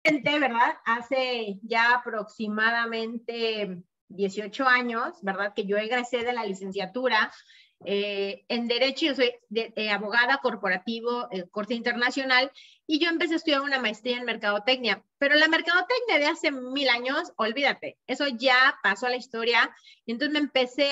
¿verdad? Hace ya aproximadamente 18 años, ¿verdad? Que yo egresé de la licenciatura en Derecho. Yo soy abogada corporativo, corte internacional, y yo empecé a estudiar una maestría en Mercadotecnia. Pero la Mercadotecnia de hace 1000 años, olvídate, eso ya pasó a la historia. Y entonces me empecé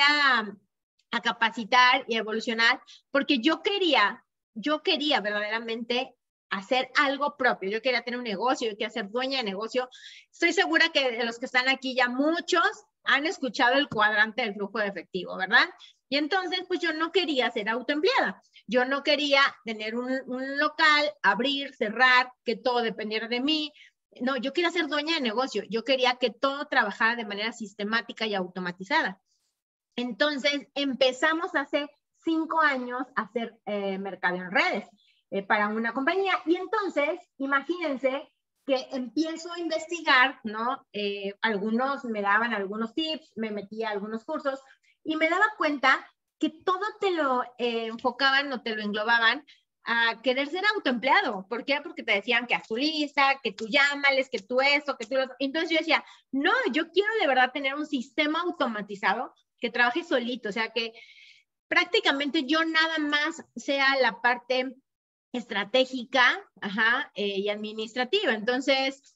a capacitar y a evolucionar, porque yo quería verdaderamente hacer algo propio. Yo quería tener un negocio, yo quería ser dueña de negocio. Estoy segura que de los que están aquí ya muchos han escuchado el cuadrante del flujo de efectivo, ¿verdad? Y entonces, pues yo no quería ser autoempleada. Yo no quería tener un local, abrir, cerrar, que todo dependiera de mí. No, yo quería ser dueña de negocio. Yo quería que todo trabajara de manera sistemática y automatizada. Entonces, empezamos hace 5 años a hacer mercadeo en redes para una compañía. Y entonces, imagínense que empiezo a investigar, ¿no? Algunos me daban algunos tips, me metía a algunos cursos y me daba cuenta que todo te lo enfocaban o te lo englobaban a querer ser autoempleado. ¿Por qué? Porque te decían que haz tu lista, que tú llámales, que tú esto, que tú lo... Entonces yo decía, no, yo quiero de verdad tener un sistema automatizado que trabaje solito, o sea, que prácticamente yo nada más sea la parte estratégica, y administrativa. Entonces,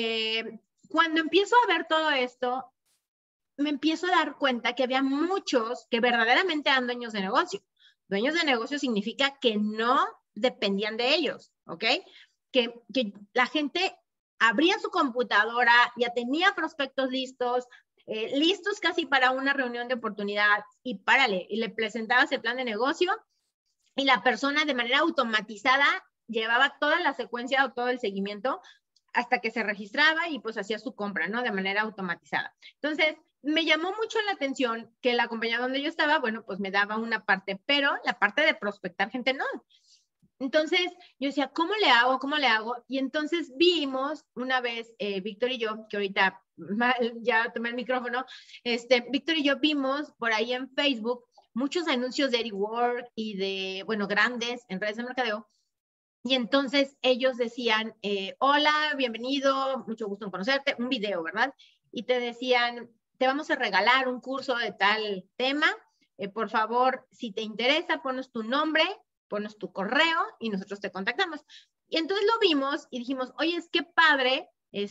cuando empiezo a ver todo esto, me empiezo a dar cuenta que había muchos que verdaderamente eran dueños de negocio. Dueños de negocio significa que no dependían de ellos, ¿ok? Que la gente abría su computadora, ya tenía prospectos listos, listos casi para una reunión de oportunidad, y párale, y le presentabas el plan de negocio y la persona de manera automatizada llevaba toda la secuencia o todo el seguimiento hasta que se registraba y pues hacía su compra, ¿no? De manera automatizada. Entonces, me llamó mucho la atención que la compañía donde yo estaba, bueno, pues me daba una parte, pero la parte de prospectar gente no. Entonces, yo decía, ¿cómo le hago? ¿Cómo le hago? Y entonces vimos una vez, Víctor y yo, que ahorita ya tomé el micrófono, Víctor y yo vimos por ahí en Facebook muchos anuncios de EdWork y de, bueno, grandes en redes de mercadeo. Y entonces ellos decían, hola, bienvenido, mucho gusto en conocerte, un video, ¿verdad? Y te decían, te vamos a regalar un curso de tal tema, por favor, si te interesa, ponos tu nombre, ponos tu correo y nosotros te contactamos. Y entonces lo vimos y dijimos, oye, es que padre,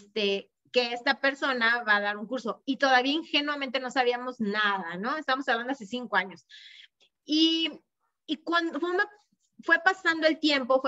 que esta persona va a dar un curso. Y todavía ingenuamente no sabíamos nada, ¿no? Estamos hablando hace 5 años. Y cuando fue pasando el tiempo,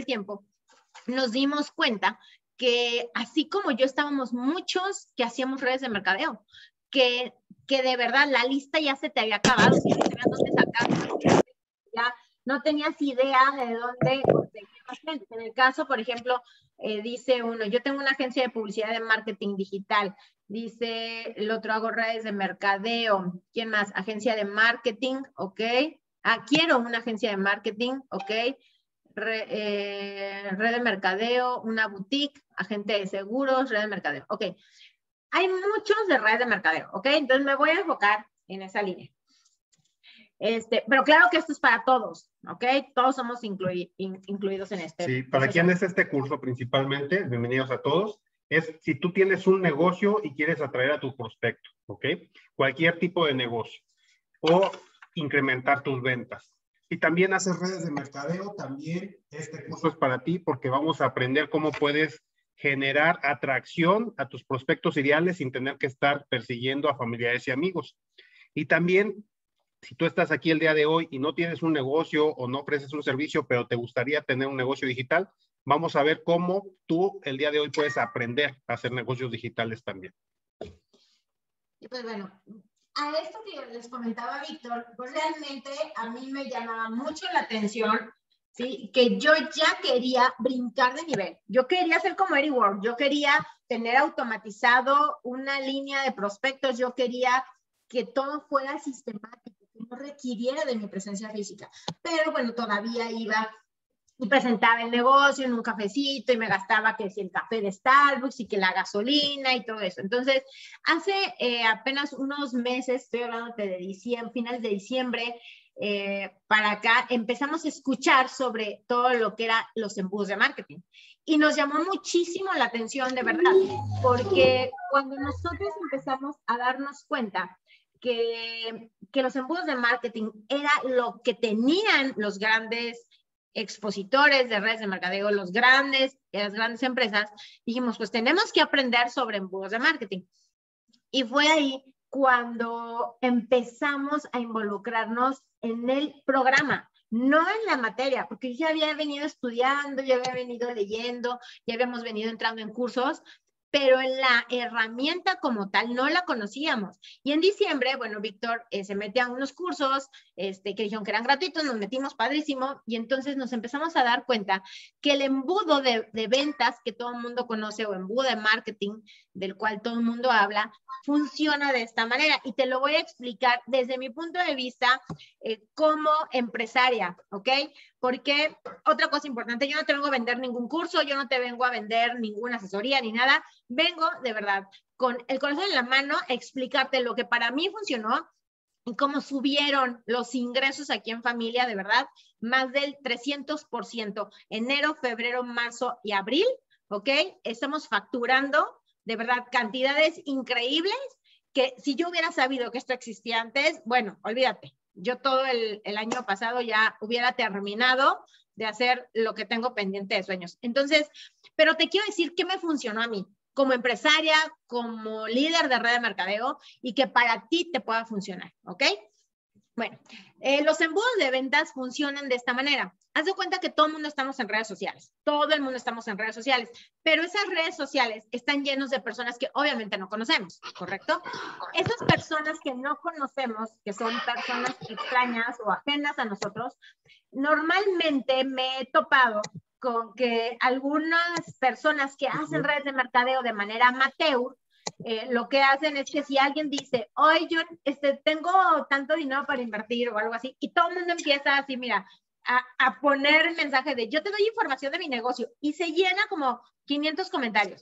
nos dimos cuenta que así como yo estábamos muchos que hacíamos redes de mercadeo, que de verdad la lista ya se te había acabado, si no sabías dónde sacar, ya no tenías idea de dónde conseguir más clientes. En el caso, por ejemplo, dice uno, yo tengo una agencia de publicidad de marketing digital. Dice el otro, hago redes de mercadeo. ¿Quién más? Agencia de marketing, ok. Quiero una agencia de marketing, ok. Red de mercadeo, una boutique, agente de seguros, red de mercadeo, ok. Hay muchos de red de mercadeo, ok. Entonces me voy a enfocar en esa línea. Pero claro que esto es para todos, ¿ok? Todos somos incluidos en este. Sí, ¿para quién es este curso principalmente? Bienvenidos a todos. Es si tú tienes un negocio y quieres atraer a tu prospecto, ¿ok? Cualquier tipo de negocio. O incrementar tus ventas. Y también haces redes de mercadeo, también este curso es para ti porque vamos a aprender cómo puedes generar atracción a tus prospectos ideales sin tener que estar persiguiendo a familiares y amigos. Y también, si tú estás aquí el día de hoy y no tienes un negocio o no ofreces un servicio, pero te gustaría tener un negocio digital, vamos a ver cómo tú el día de hoy puedes aprender a hacer negocios digitales también. Y pues bueno, a esto que les comentaba Víctor, pues realmente a mí me llamaba mucho la atención, ¿sí? Que yo ya quería brincar de nivel. Yo quería ser como EdWork, yo quería tener automatizado una línea de prospectos, yo quería que todo fuera sistemático, que no requiriera de mi presencia física. Pero bueno, todavía iba y presentaba el negocio en un cafecito y me gastaba que si el café de Starbucks y que la gasolina y todo eso. Entonces, hace apenas unos meses, estoy hablando de diciembre, finales de diciembre, para acá, empezamos a escuchar sobre todo lo que eran los embudos de marketing. Y nos llamó muchísimo la atención, de verdad, porque cuando nosotros empezamos a darnos cuenta que los embudos de marketing era lo que tenían los grandes expositores de redes de mercadeo, las grandes empresas, dijimos, pues tenemos que aprender sobre embudos de marketing. Y fue ahí cuando empezamos a involucrarnos en el programa, no en la materia, porque yo ya había venido estudiando, ya había venido leyendo, ya habíamos venido entrando en cursos, pero en la herramienta como tal no la conocíamos. Y en diciembre, bueno, Víctor se mete a unos cursos que dijeron que eran gratuitos, nos metimos padrísimo, y entonces nos empezamos a dar cuenta que el embudo de ventas que todo el mundo conoce, o embudo de marketing del cual todo el mundo habla, funciona de esta manera. Y te lo voy a explicar desde mi punto de vista como empresaria, ¿ok? Porque otra cosa importante, yo no te vengo a vender ningún curso, yo no te vengo a vender ninguna asesoría ni nada, vengo de verdad con el corazón en la mano a explicarte lo que para mí funcionó y cómo subieron los ingresos aquí en familia, de verdad, más del 300%, enero, febrero, marzo y abril, ¿ok? Estamos facturando, de verdad, cantidades increíbles que si yo hubiera sabido que esto existía antes, bueno, olvídate. Yo todo el año pasado ya hubiera terminado de hacer lo que tengo pendiente de sueños. Entonces, pero te quiero decir qué me funcionó a mí como empresaria, como líder de red de mercadeo y que para ti te pueda funcionar, ¿ok? Bueno, los embudos de ventas funcionan de esta manera. Haz de cuenta que todo el mundo estamos en redes sociales. Todo el mundo estamos en redes sociales. Pero esas redes sociales están llenos de personas que obviamente no conocemos, ¿correcto? Esas personas que no conocemos, que son personas extrañas o ajenas a nosotros, normalmente me he topado con que algunas personas que hacen redes de mercadeo de manera amateur, lo que hacen es que si alguien dice, oye, yo tengo tanto dinero para invertir o algo así, y todo el mundo empieza así, mira, a poner mensaje de, yo te doy información de mi negocio, y se llena como 500 comentarios.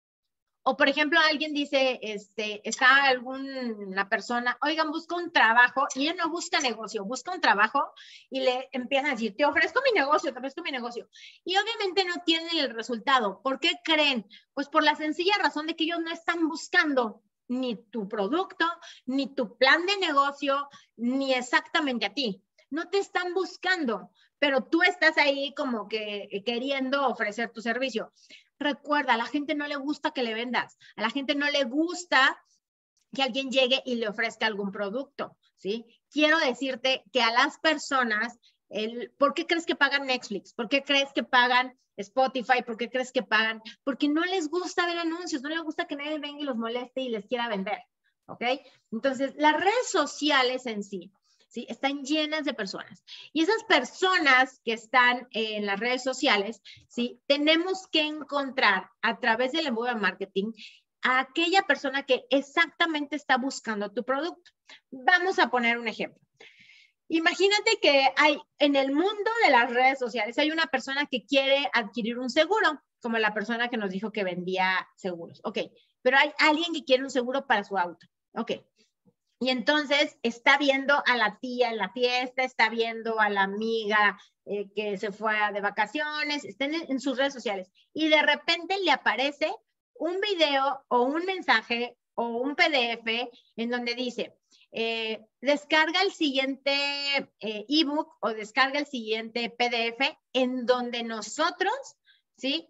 O, por ejemplo, alguien dice, está alguna persona, oigan, busca un trabajo, y él no busca negocio, busca un trabajo, y le empiezan a decir, te ofrezco mi negocio, te ofrezco mi negocio. Y obviamente no tienen el resultado. ¿Por qué creen? Pues por la sencilla razón de que ellos no están buscando ni tu producto, ni tu plan de negocio, ni exactamente a ti. No te están buscando, pero tú estás ahí como que queriendo ofrecer tu servicio. Recuerda, a la gente no le gusta que le vendas, a la gente no le gusta que alguien llegue y le ofrezca algún producto, ¿sí? Quiero decirte que a las personas, ¿por qué crees que pagan Netflix? ¿Por qué crees que pagan Spotify? ¿Por qué crees que pagan? Porque no les gusta ver anuncios, no les gusta que nadie venga y los moleste y les quiera vender, ¿ok? Entonces, las redes sociales en sí, ¿sí? Están llenas de personas. Y esas personas que están en las redes sociales, ¿sí? Tenemos que encontrar a través del embudo de marketing a aquella persona que exactamente está buscando tu producto. Vamos a poner un ejemplo. Imagínate que hay en el mundo de las redes sociales, hay una persona que quiere adquirir un seguro, como la persona que nos dijo que vendía seguros. Ok, pero hay alguien que quiere un seguro para su auto. Ok. Y entonces está viendo a la tía en la fiesta, está viendo a la amiga que se fue de vacaciones, está en sus redes sociales. Y de repente le aparece un video o un mensaje o un PDF en donde dice, descarga el siguiente ebook o descarga el siguiente PDF en donde nosotros, ¿sí?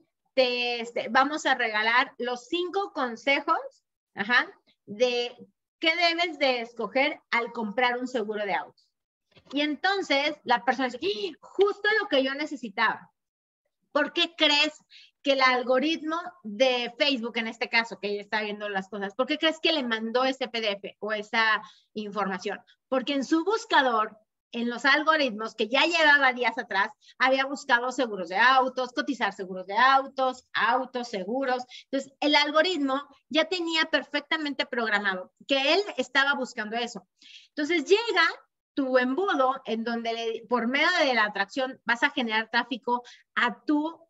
Vamos a regalar los 5 consejos, de ¿qué debes de escoger al comprar un seguro de autos? Y entonces la persona dice, justo lo que yo necesitaba. ¿Por qué crees que el algoritmo de Facebook, en este caso, que ella está viendo las cosas, por qué crees que le mandó ese PDF o esa información? Porque en su buscador, en los algoritmos que ya llevaba días atrás, había buscado seguros de autos, cotizar seguros de autos, seguros. Entonces, el algoritmo ya tenía perfectamente programado que él estaba buscando eso. Entonces, llega tu embudo en donde por medio de la atracción vas a generar tráfico a tu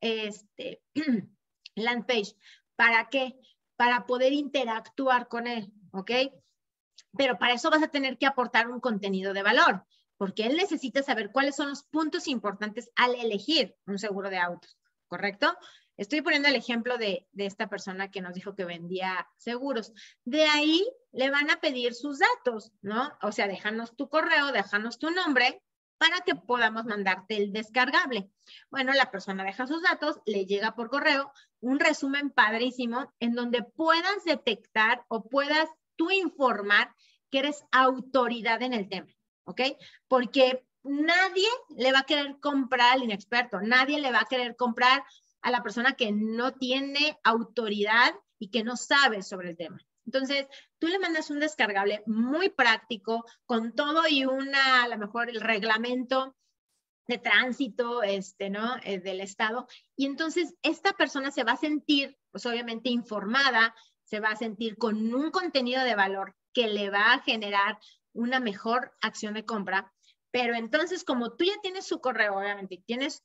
land page. ¿Para qué? Para poder interactuar con él, ¿ok? Pero para eso vas a tener que aportar un contenido de valor. porque él necesita saber cuáles son los puntos importantes al elegir un seguro de autos, ¿correcto? Estoy poniendo el ejemplo de esta persona que nos dijo que vendía seguros. De ahí le van a pedir sus datos, ¿no? O sea, déjanos tu correo, déjanos tu nombre para que podamos mandarte el descargable. Bueno, la persona deja sus datos, le llega por correo un resumen padrísimo en donde puedas detectar o puedas tú informar que eres autoridad en el tema, ¿ok? Porque nadie le va a querer comprar al inexperto, nadie le va a querer comprar a la persona que no tiene autoridad y que no sabe sobre el tema. Entonces, tú le mandas un descargable muy práctico con todo y a lo mejor el reglamento de tránsito, ¿no? Del estado. Y entonces esta persona se va a sentir, pues obviamente informada, se va a sentir con un contenido de valor que le va a generar una mejor acción de compra. Pero entonces, como tú ya tienes su correo, obviamente, tienes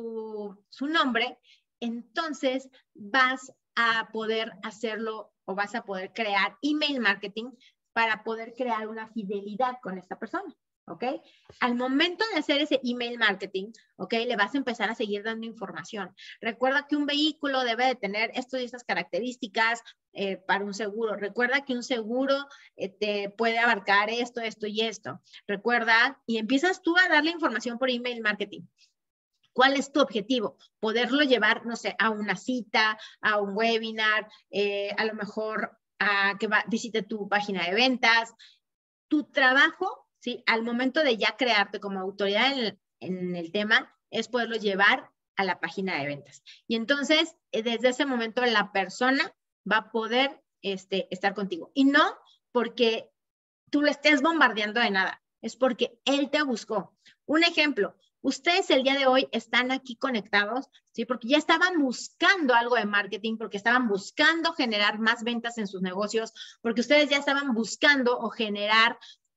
su nombre, entonces vas a poder hacerlo o vas a poder crear email marketing para poder crear una fidelidad con esta persona, ¿ok? Al momento de hacer ese email marketing, ¿ok? Le vas a empezar a seguir dando información. Recuerda que un vehículo debe de tener estas y estas características para un seguro. Recuerda que un seguro te puede abarcar esto, esto y esto. Recuerda, y empiezas tú a darle información por email marketing. ¿Cuál es tu objetivo? Poderlo llevar, no sé, a una cita, a un webinar, a lo mejor a que visite tu página de ventas. Tu trabajo, ¿sí? Al momento de ya crearte como autoridad en el tema, es poderlo llevar a la página de ventas. Y entonces, desde ese momento, la persona va a poder estar contigo. Y no porque tú lo estés bombardeando de nada, es porque él te buscó. Un ejemplo, ustedes el día de hoy están aquí conectados, ¿sí? Porque ya estaban buscando algo de marketing, porque estaban buscando generar más ventas en sus negocios, porque ustedes ya estaban buscando o generar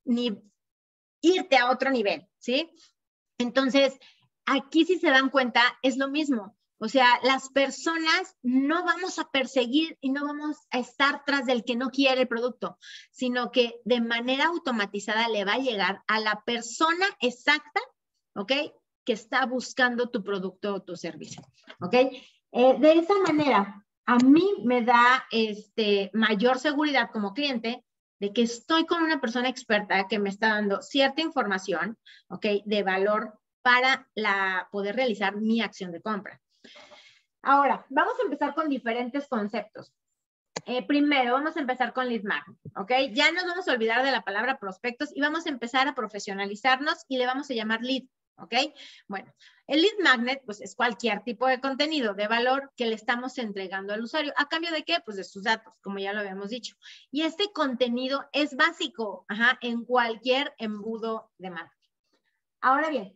irte a otro nivel, ¿sí? Entonces, aquí si se dan cuenta, es lo mismo. O sea, las personas no vamos a perseguir y no vamos a estar tras del que no quiere el producto, sino que de manera automatizada le va a llegar a la persona exacta, ¿ok? Que está buscando tu producto o tu servicio, ¿ok? De esa manera, a mí me da mayor seguridad como cliente de que estoy con una persona experta que me está dando cierta información, ¿ok? De valor para poder realizar mi acción de compra. Ahora, vamos a empezar con diferentes conceptos. Primero, vamos a empezar con lead magnet, ¿ok? Ya nos vamos a olvidar de la palabra prospectos y vamos a empezar a profesionalizarnos y le vamos a llamar lead, ¿ok? Bueno, el lead magnet, pues es cualquier tipo de contenido de valor que le estamos entregando al usuario. ¿A cambio de qué? Pues de sus datos, como ya lo habíamos dicho. Y este contenido es básico, en cualquier embudo de marketing. Ahora bien,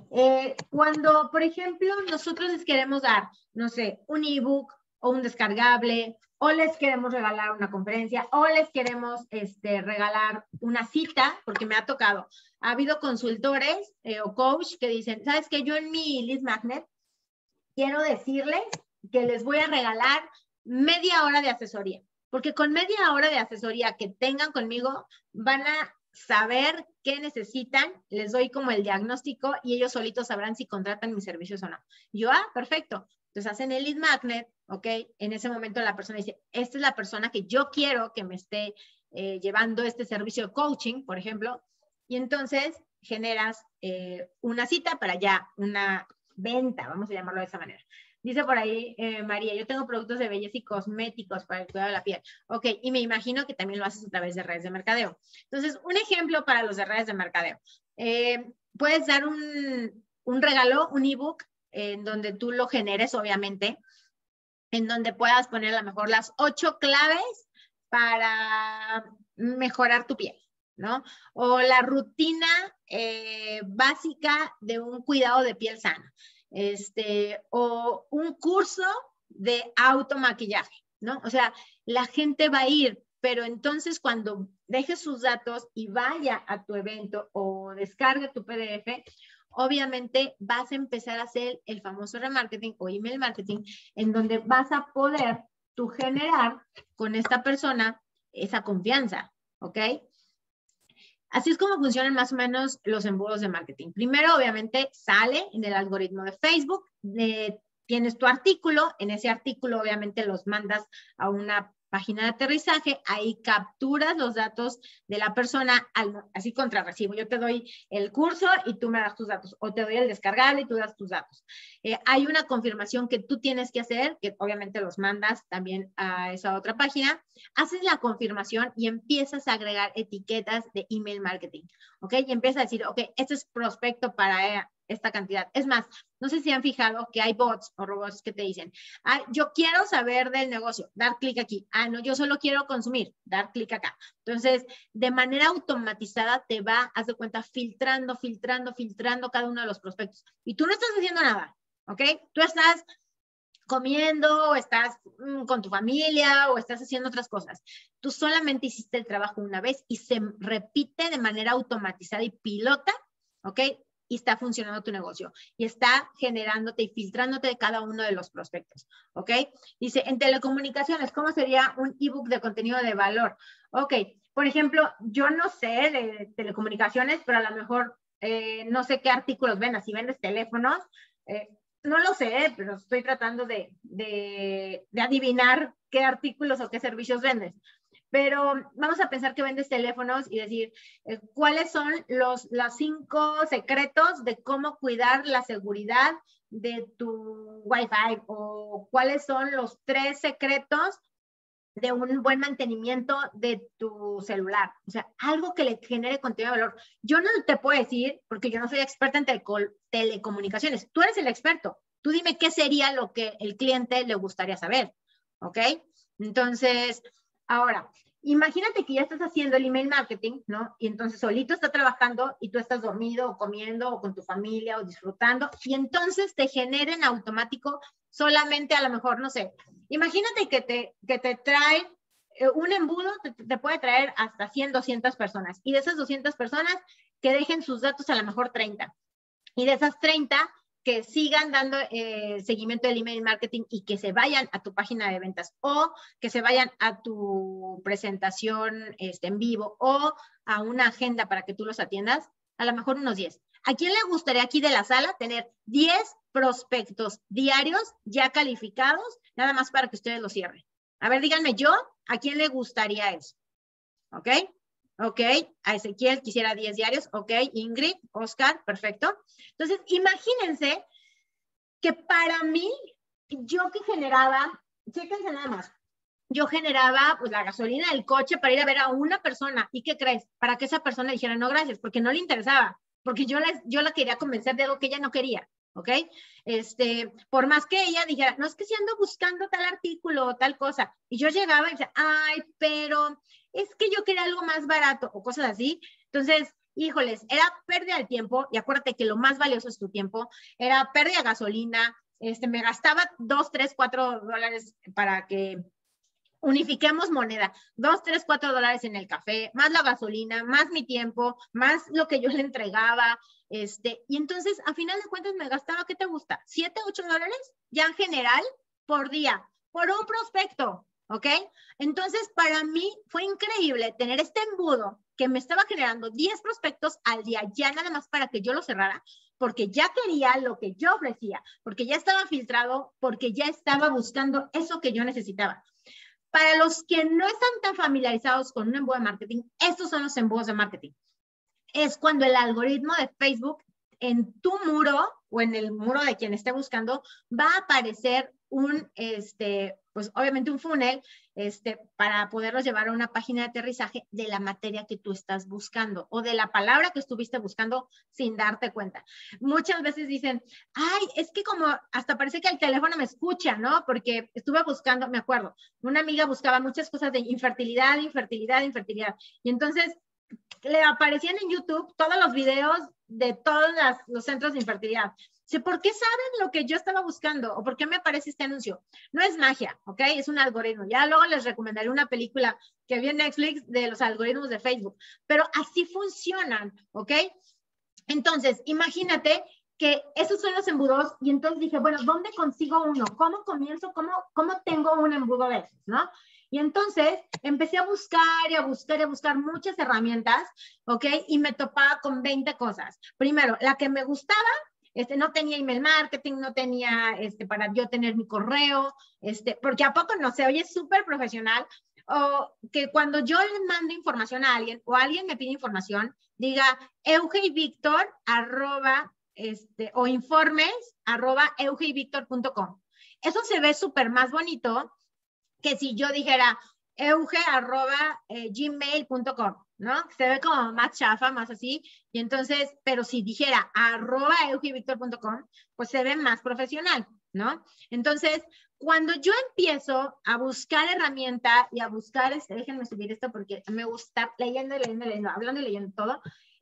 cuando, por ejemplo, nosotros les queremos dar, no sé, un ebook o un descargable, o les queremos regalar una conferencia, o les queremos regalar una cita, porque me ha tocado. Ha habido consultores o coach que dicen, ¿sabes qué? Yo en mi lead magnet quiero decirles que les voy a regalar media hora de asesoría, porque con media hora de asesoría que tengan conmigo van a saber qué necesitan, les doy como el diagnóstico y ellos solitos sabrán si contratan mis servicios o no. Y yo, perfecto. Entonces hacen el lead magnet, ¿ok? En ese momento la persona dice, esta es la persona que yo quiero que me esté llevando este servicio de coaching, por ejemplo, y entonces generas una cita para ya una venta, vamos a llamarlo de esa manera. Dice por ahí, María, yo tengo productos de belleza y cosméticos para el cuidado de la piel. Ok, y me imagino que también lo haces a través de redes de mercadeo. Entonces, un ejemplo para los de redes de mercadeo. Puedes dar un regalo, un ebook, en donde tú lo generes, obviamente, en donde puedas poner a lo mejor las 8 claves para mejorar tu piel, ¿no? O la rutina básica de un cuidado de piel sana. O un curso de automaquillaje, ¿no? O sea, la gente va a ir, pero entonces cuando dejes sus datos y vaya a tu evento o descargue tu PDF, obviamente vas a empezar a hacer el famoso remarketing o email marketing, en donde vas a poder tú generar con esta persona esa confianza, ¿ok? Así es como funcionan más o menos los embudos de marketing. Primero, obviamente, sale en el algoritmo de Facebook, tienes tu artículo, en ese artículo obviamente los mandas a una página de aterrizaje, ahí capturas los datos de la persona, así contra recibo. Yo te doy el curso y tú me das tus datos, o te doy el descargable y tú das tus datos. Hay una confirmación que tú tienes que hacer, que obviamente los mandas también a esa otra página, haces la confirmación y empiezas a agregar etiquetas de email marketing, ¿ok? Y empiezas a decir, ok, este es prospecto para esta cantidad. Es más, no sé si han fijado que hay bots o robots que te dicen, yo quiero saber del negocio, dar clic aquí. No, yo solo quiero consumir, dar clic acá. Entonces, de manera automatizada te va, haz de cuenta, filtrando cada uno de los prospectos. Y tú no estás haciendo nada, ¿ok? Tú estás comiendo, o estás con tu familia, o estás haciendo otras cosas. Tú solamente hiciste el trabajo una vez y se repite de manera automatizada y pilota, ¿ok? Y está funcionando tu negocio y está generándote y filtrándote de cada uno de los prospectos, ¿ok? Dice, en telecomunicaciones, ¿cómo sería un ebook de contenido de valor? Ok, por ejemplo, yo no sé de telecomunicaciones, pero a lo mejor no sé qué artículos vendas. Si vendes teléfonos, no lo sé, pero estoy tratando de adivinar qué artículos o qué servicios vendes. Pero vamos a pensar que vendes teléfonos y decir, ¿cuáles son los 5 secretos de cómo cuidar la seguridad de tu Wi-Fi? ¿O cuáles son los 3 secretos de un buen mantenimiento de tu celular? O sea, algo que le genere contenido de valor. Yo no te puedo decir, porque yo no soy experta en telecomunicaciones. Tú eres el experto. Tú dime qué sería lo que el cliente le gustaría saber, ¿ok? Entonces, ahora, imagínate que ya estás haciendo el email marketing, ¿no? Y entonces solito está trabajando y tú estás dormido o comiendo o con tu familia o disfrutando, y entonces te genera en automático solamente, a lo mejor, no sé, imagínate que te trae un embudo, te puede traer hasta 100, 200 personas, y de esas 200 personas que dejen sus datos a lo mejor 30, y de esas 30 que sigan dando seguimiento del email marketing y que se vayan a tu página de ventas, o que se vayan a tu presentación en vivo, o a una agenda para que tú los atiendas, a lo mejor unos 10. ¿A quién le gustaría aquí de la sala tener 10 prospectos diarios ya calificados, nada más para que ustedes lo cierren? A ver, díganme yo, ¿a quién le gustaría eso? ¿Ok? Ok, a Ezequiel quisiera 10 diarios. Ok, Ingrid, Oscar, perfecto. Entonces, imagínense que para mí, yo que generaba, chéquense nada más, yo generaba pues la gasolina del coche para ir a ver a una persona. ¿Y qué crees? Para que esa persona dijera no gracias, porque no le interesaba, porque yo la quería convencer de algo que ella no quería, ¿ok? Por más que ella dijera, no, es que si ando buscando tal artículo o tal cosa, y yo llegaba y decía, ay, pero es que yo quería algo más barato, o cosas así. Entonces, híjoles, era pérdida de tiempo, y acuérdate que lo más valioso es tu tiempo, era pérdida de gasolina, me gastaba $2, $3, $4 para que unifiquemos moneda, $2, $3, $4 en el café, más la gasolina, más mi tiempo, más lo que yo le entregaba, y entonces a final de cuentas me gastaba, ¿qué te gusta? $7, $8 ya en general por día, por un prospecto, ¿ok? Entonces para mí fue increíble tener este embudo que me estaba generando 10 prospectos al día, ya nada más para que yo lo cerrara, porque ya quería lo que yo ofrecía, porque ya estaba filtrado, porque ya estaba buscando eso que yo necesitaba. Para los que no están tan familiarizados con un embudo de marketing, estos son los embudos de marketing. Es cuando el algoritmo de Facebook en tu muro o en el muro de quien esté buscando va a aparecer un, pues obviamente un funnel, para poderlos llevar a una página de aterrizaje de la materia que tú estás buscando o de la palabra que estuviste buscando sin darte cuenta. Muchas veces dicen, ay, es que como hasta parece que el teléfono me escucha, ¿no? Porque estuve buscando, me acuerdo, una amiga buscaba muchas cosas de infertilidad. Y entonces le aparecían en YouTube todos los videos de todos los centros de infertilidad. Sé, ¿por qué saben lo que yo estaba buscando? ¿O por qué me aparece este anuncio? No es magia, ¿ok? Es un algoritmo. Ya luego les recomendaré una película que vi en Netflix de los algoritmos de Facebook. Pero así funcionan, ¿ok? Entonces, imagínate que esos son los embudos, y entonces dije, bueno, ¿dónde consigo uno? ¿Cómo comienzo? ¿Cómo tengo un embudo de esos, no? Y entonces empecé a buscar y a buscar y a buscar muchas herramientas, ¿ok? Y me topaba con 20 cosas. Primero, la que me gustaba, no tenía email marketing, no tenía para yo tener mi correo, porque a poco no se oye súper profesional, o que cuando yo le mando información a alguien o alguien me pide información, diga eugeyvictor o informes@eugeyvictor.com. Eso se ve súper más bonito que si yo dijera euge@gmail.com, ¿no? Se ve como más chafa, más así. Y entonces, pero si dijera @eugeyvictor.com, pues se ve más profesional, ¿no? Entonces, cuando yo empiezo a buscar herramienta y a buscar, déjenme subir esto porque me gusta leyendo, hablando y leyendo todo.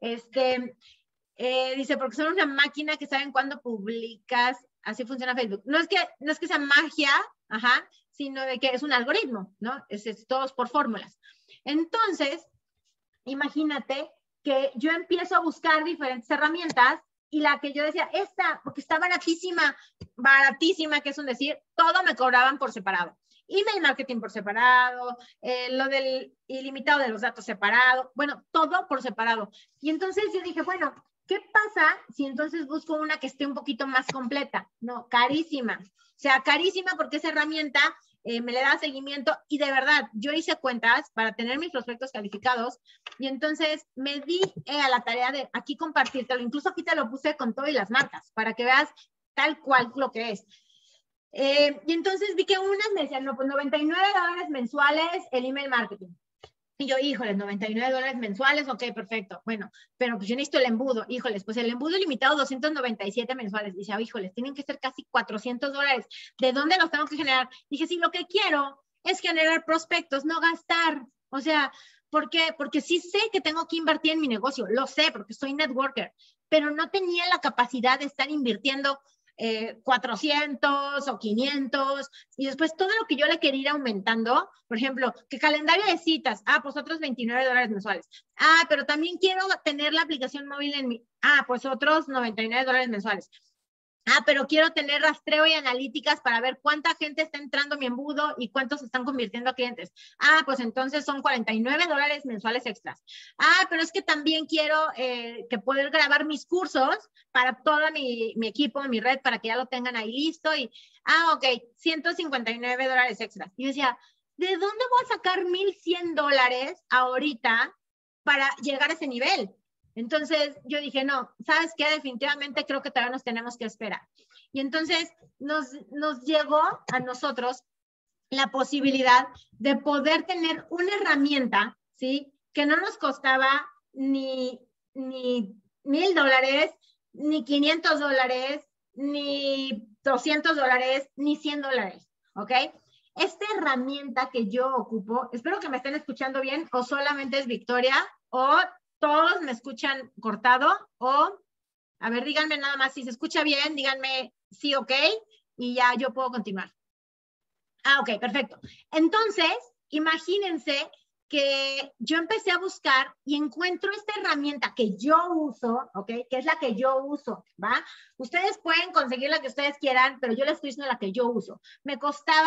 Dice, porque son una máquina que saben cuándo publicas, así funciona Facebook. No es que sea magia, ajá, sino de que es un algoritmo, ¿no? Es todos por fórmulas. Entonces, imagínate que yo empiezo a buscar diferentes herramientas y la que yo decía, porque está baratísima, que es un decir, todo me cobraban por separado. Email marketing por separado, lo del ilimitado de los datos separado, bueno, todo por separado. Y entonces yo dije, bueno, ¿qué pasa si entonces busco una que esté un poquito más completa? No, carísima. O sea, carísima porque esa herramienta me le da seguimiento y de verdad, yo hice cuentas para tener mis prospectos calificados y entonces me di a la tarea de aquí compartírtelo. Incluso aquí te lo puse con todo y las marcas para que veas tal cual lo que es. Y entonces vi que unas me decían, no, pues $99 mensuales el email marketing. Y yo, híjoles, $99 mensuales, ok, perfecto. Bueno, pero pues yo necesito el embudo. Híjoles, pues el embudo limitado, 297 mensuales. Dice, híjoles, tienen que ser casi $400. ¿De dónde los tengo que generar? Dije, sí, lo que quiero es generar prospectos, no gastar. O sea, ¿por qué? Porque sí sé que tengo que invertir en mi negocio. Lo sé, porque soy networker. Pero no tenía la capacidad de estar invirtiendo 400 o 500 y después todo lo que yo le quería ir aumentando, por ejemplo, que calendario de citas, pues otros $29 mensuales, pero también quiero tener la aplicación móvil en mi, pues otros $99 mensuales, pero quiero tener rastreo y analíticas para ver cuánta gente está entrando a mi embudo y cuántos se están convirtiendo a clientes. Pues entonces son $49 mensuales extras. Pero es que también quiero que poder grabar mis cursos para todo mi equipo, mi red, para que ya lo tengan ahí listo. Y, ok, $159 extras. Y yo decía, ¿de dónde voy a sacar $1,100 ahorita para llegar a ese nivel? Entonces yo dije, no, ¿sabes qué? Definitivamente creo que todavía nos tenemos que esperar. Y entonces nos llegó a nosotros la posibilidad de poder tener una herramienta, ¿sí? Que no nos costaba ni $1,000, ni $500, ni $200, ni $100, ¿ok? Esta herramienta que yo ocupo, espero que me estén escuchando bien, o solamente es Victoria, o todos me escuchan cortado, o, a ver, díganme nada más, si se escucha bien, díganme sí, ok, y ya yo puedo continuar. Ok, perfecto. Entonces, imagínense que yo empecé a buscar y encuentro esta herramienta que yo uso, ¿ok? Que es la que yo uso, ¿va? Ustedes pueden conseguir la que ustedes quieran, pero yo les estoy diciendo la que yo uso. Me costaba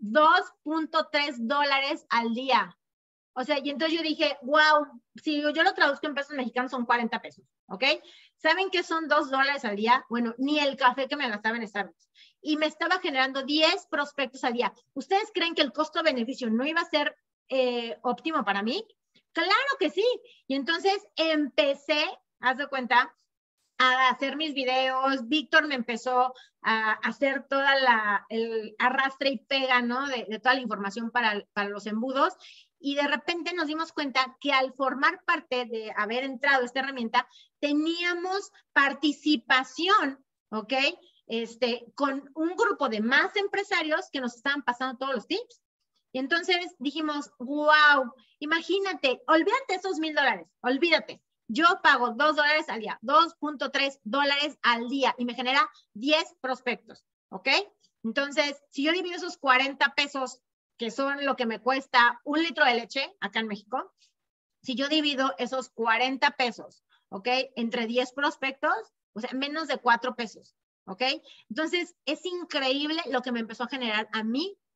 $2.3 al día. O sea, y entonces yo dije, wow, si yo lo traduzco en pesos mexicanos son 40 pesos, ¿ok? ¿Saben qué son $2 al día? Bueno, ni el café que me gastaba en Starbucks. Y me estaba generando 10 prospectos al día. ¿Ustedes creen que el costo-beneficio no iba a ser óptimo para mí? Claro que sí. Y entonces empecé, haz de cuenta, a hacer mis videos. Víctor me empezó a hacer toda el arrastre y pega, ¿no? De toda la información para los embudos. Y de repente nos dimos cuenta que al formar parte de haber entrado a esta herramienta, teníamos participación, ¿ok? Con un grupo de más empresarios que nos estaban pasando todos los tips. Y entonces dijimos, wow, imagínate, olvídate esos $1,000, olvídate. Yo pago $2 al día, $2.3 al día y me genera 10 prospectos, ¿ok? Entonces, si yo divido esos 40 pesos, que son lo que me cuesta un litro de leche acá en México, si yo divido esos 40 pesos, ¿ok? Entre 10 prospectos, o sea, menos de 4 pesos, ¿ok? Entonces, es increíble lo que me empezó a generar a mí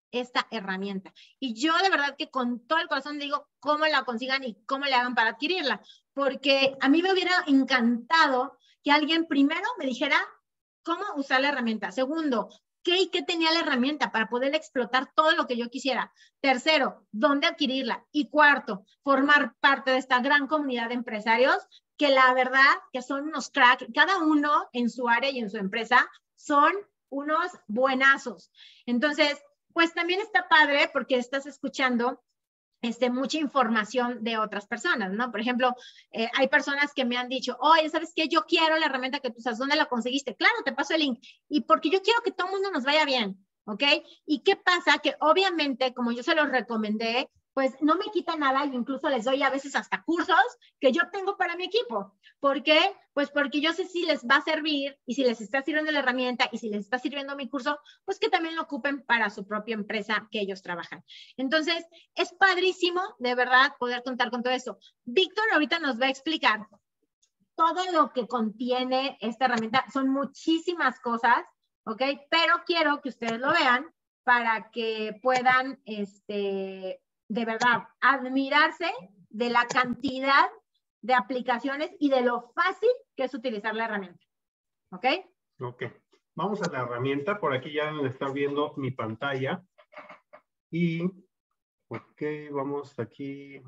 esta herramienta. Y yo de verdad que con todo el corazón digo cómo la consigan y cómo le hagan para adquirirla, porque a mí me hubiera encantado que alguien primero me dijera cómo usar la herramienta. Segundo, qué y qué tenía la herramienta para poder explotar todo lo que yo quisiera. Tercero, dónde adquirirla. Y cuarto, formar parte de esta gran comunidad de empresarios que la verdad que son unos cracks, cada uno en su área y en su empresa son unos buenazos. Entonces, pues también está padre porque estás escuchando mucha información de otras personas, ¿no? Por ejemplo, hay personas que me han dicho, oye, ¿sabes qué? Yo quiero la herramienta que tú usas, ¿dónde la conseguiste? Claro, te paso el link. Y porque yo quiero que todo el mundo nos vaya bien, ¿ok? ¿Y qué pasa? Que obviamente, como yo se los recomendé, pues no me quita nada y incluso les doy a veces hasta cursos que yo tengo para mi equipo. ¿Por qué? Pues porque yo sé si les va a servir y si les está sirviendo la herramienta y si les está sirviendo mi curso, pues que también lo ocupen para su propia empresa que ellos trabajan. Entonces, es padrísimo, de verdad, poder contar con todo eso. Víctor ahorita nos va a explicar todo lo que contiene esta herramienta. Son muchísimas cosas, ¿ok? Pero quiero que ustedes lo vean para que puedan, de verdad, admirarse de la cantidad de aplicaciones y de lo fácil que es utilizar la herramienta. ¿Ok? Ok. Vamos a la herramienta. Por aquí ya deben estar viendo mi pantalla. Y, ok, vamos aquí.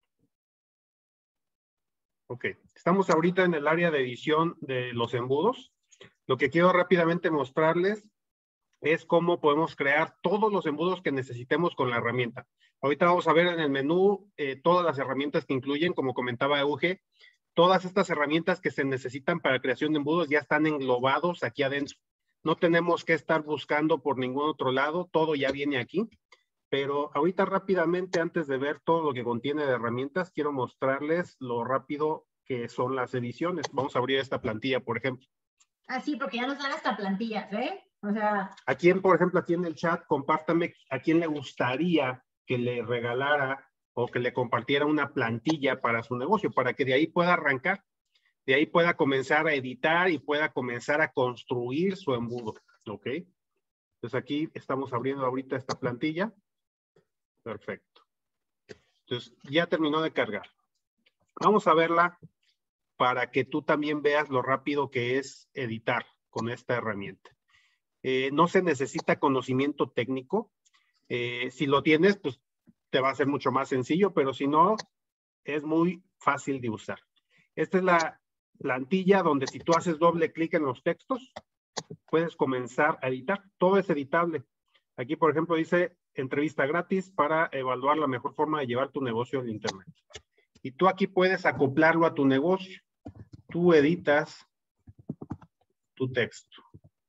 Ok. Estamos ahorita en el área de edición de los embudos. Lo que quiero rápidamente mostrarles es cómo podemos crear todos los embudos que necesitemos con la herramienta. Ahorita vamos a ver en el menú todas las herramientas que incluyen, como comentaba Euge, todas estas herramientas que se necesitan para creación de embudos ya están englobados aquí adentro. No tenemos que estar buscando por ningún otro lado, todo ya viene aquí. Pero ahorita rápidamente, antes de ver todo lo que contiene de herramientas, quiero mostrarles lo rápido que son las ediciones. Vamos a abrir esta plantilla, por ejemplo. Ah, sí, porque ya nos dan hasta plantillas, ¿eh? O sea... ¿A quién, por ejemplo, aquí en el chat, compártame a quién le gustaría que le regalara o que le compartiera una plantilla para su negocio, para que de ahí pueda arrancar, de ahí pueda comenzar a editar y pueda comenzar a construir su embudo, ¿ok? Entonces aquí estamos abriendo ahorita esta plantilla. Perfecto. Entonces ya terminó de cargar. Vamos a verla para que tú también veas lo rápido que es editar con esta herramienta. No se necesita conocimiento técnico. Si lo tienes, pues te va a ser mucho más sencillo, pero si no, es muy fácil de usar. Esta es la plantilla donde si tú haces doble clic en los textos, puedes comenzar a editar. Todo es editable. Aquí, por ejemplo, dice entrevista gratis para evaluar la mejor forma de llevar tu negocio en Internet. Y tú aquí puedes acoplarlo a tu negocio. Tú editas tu texto.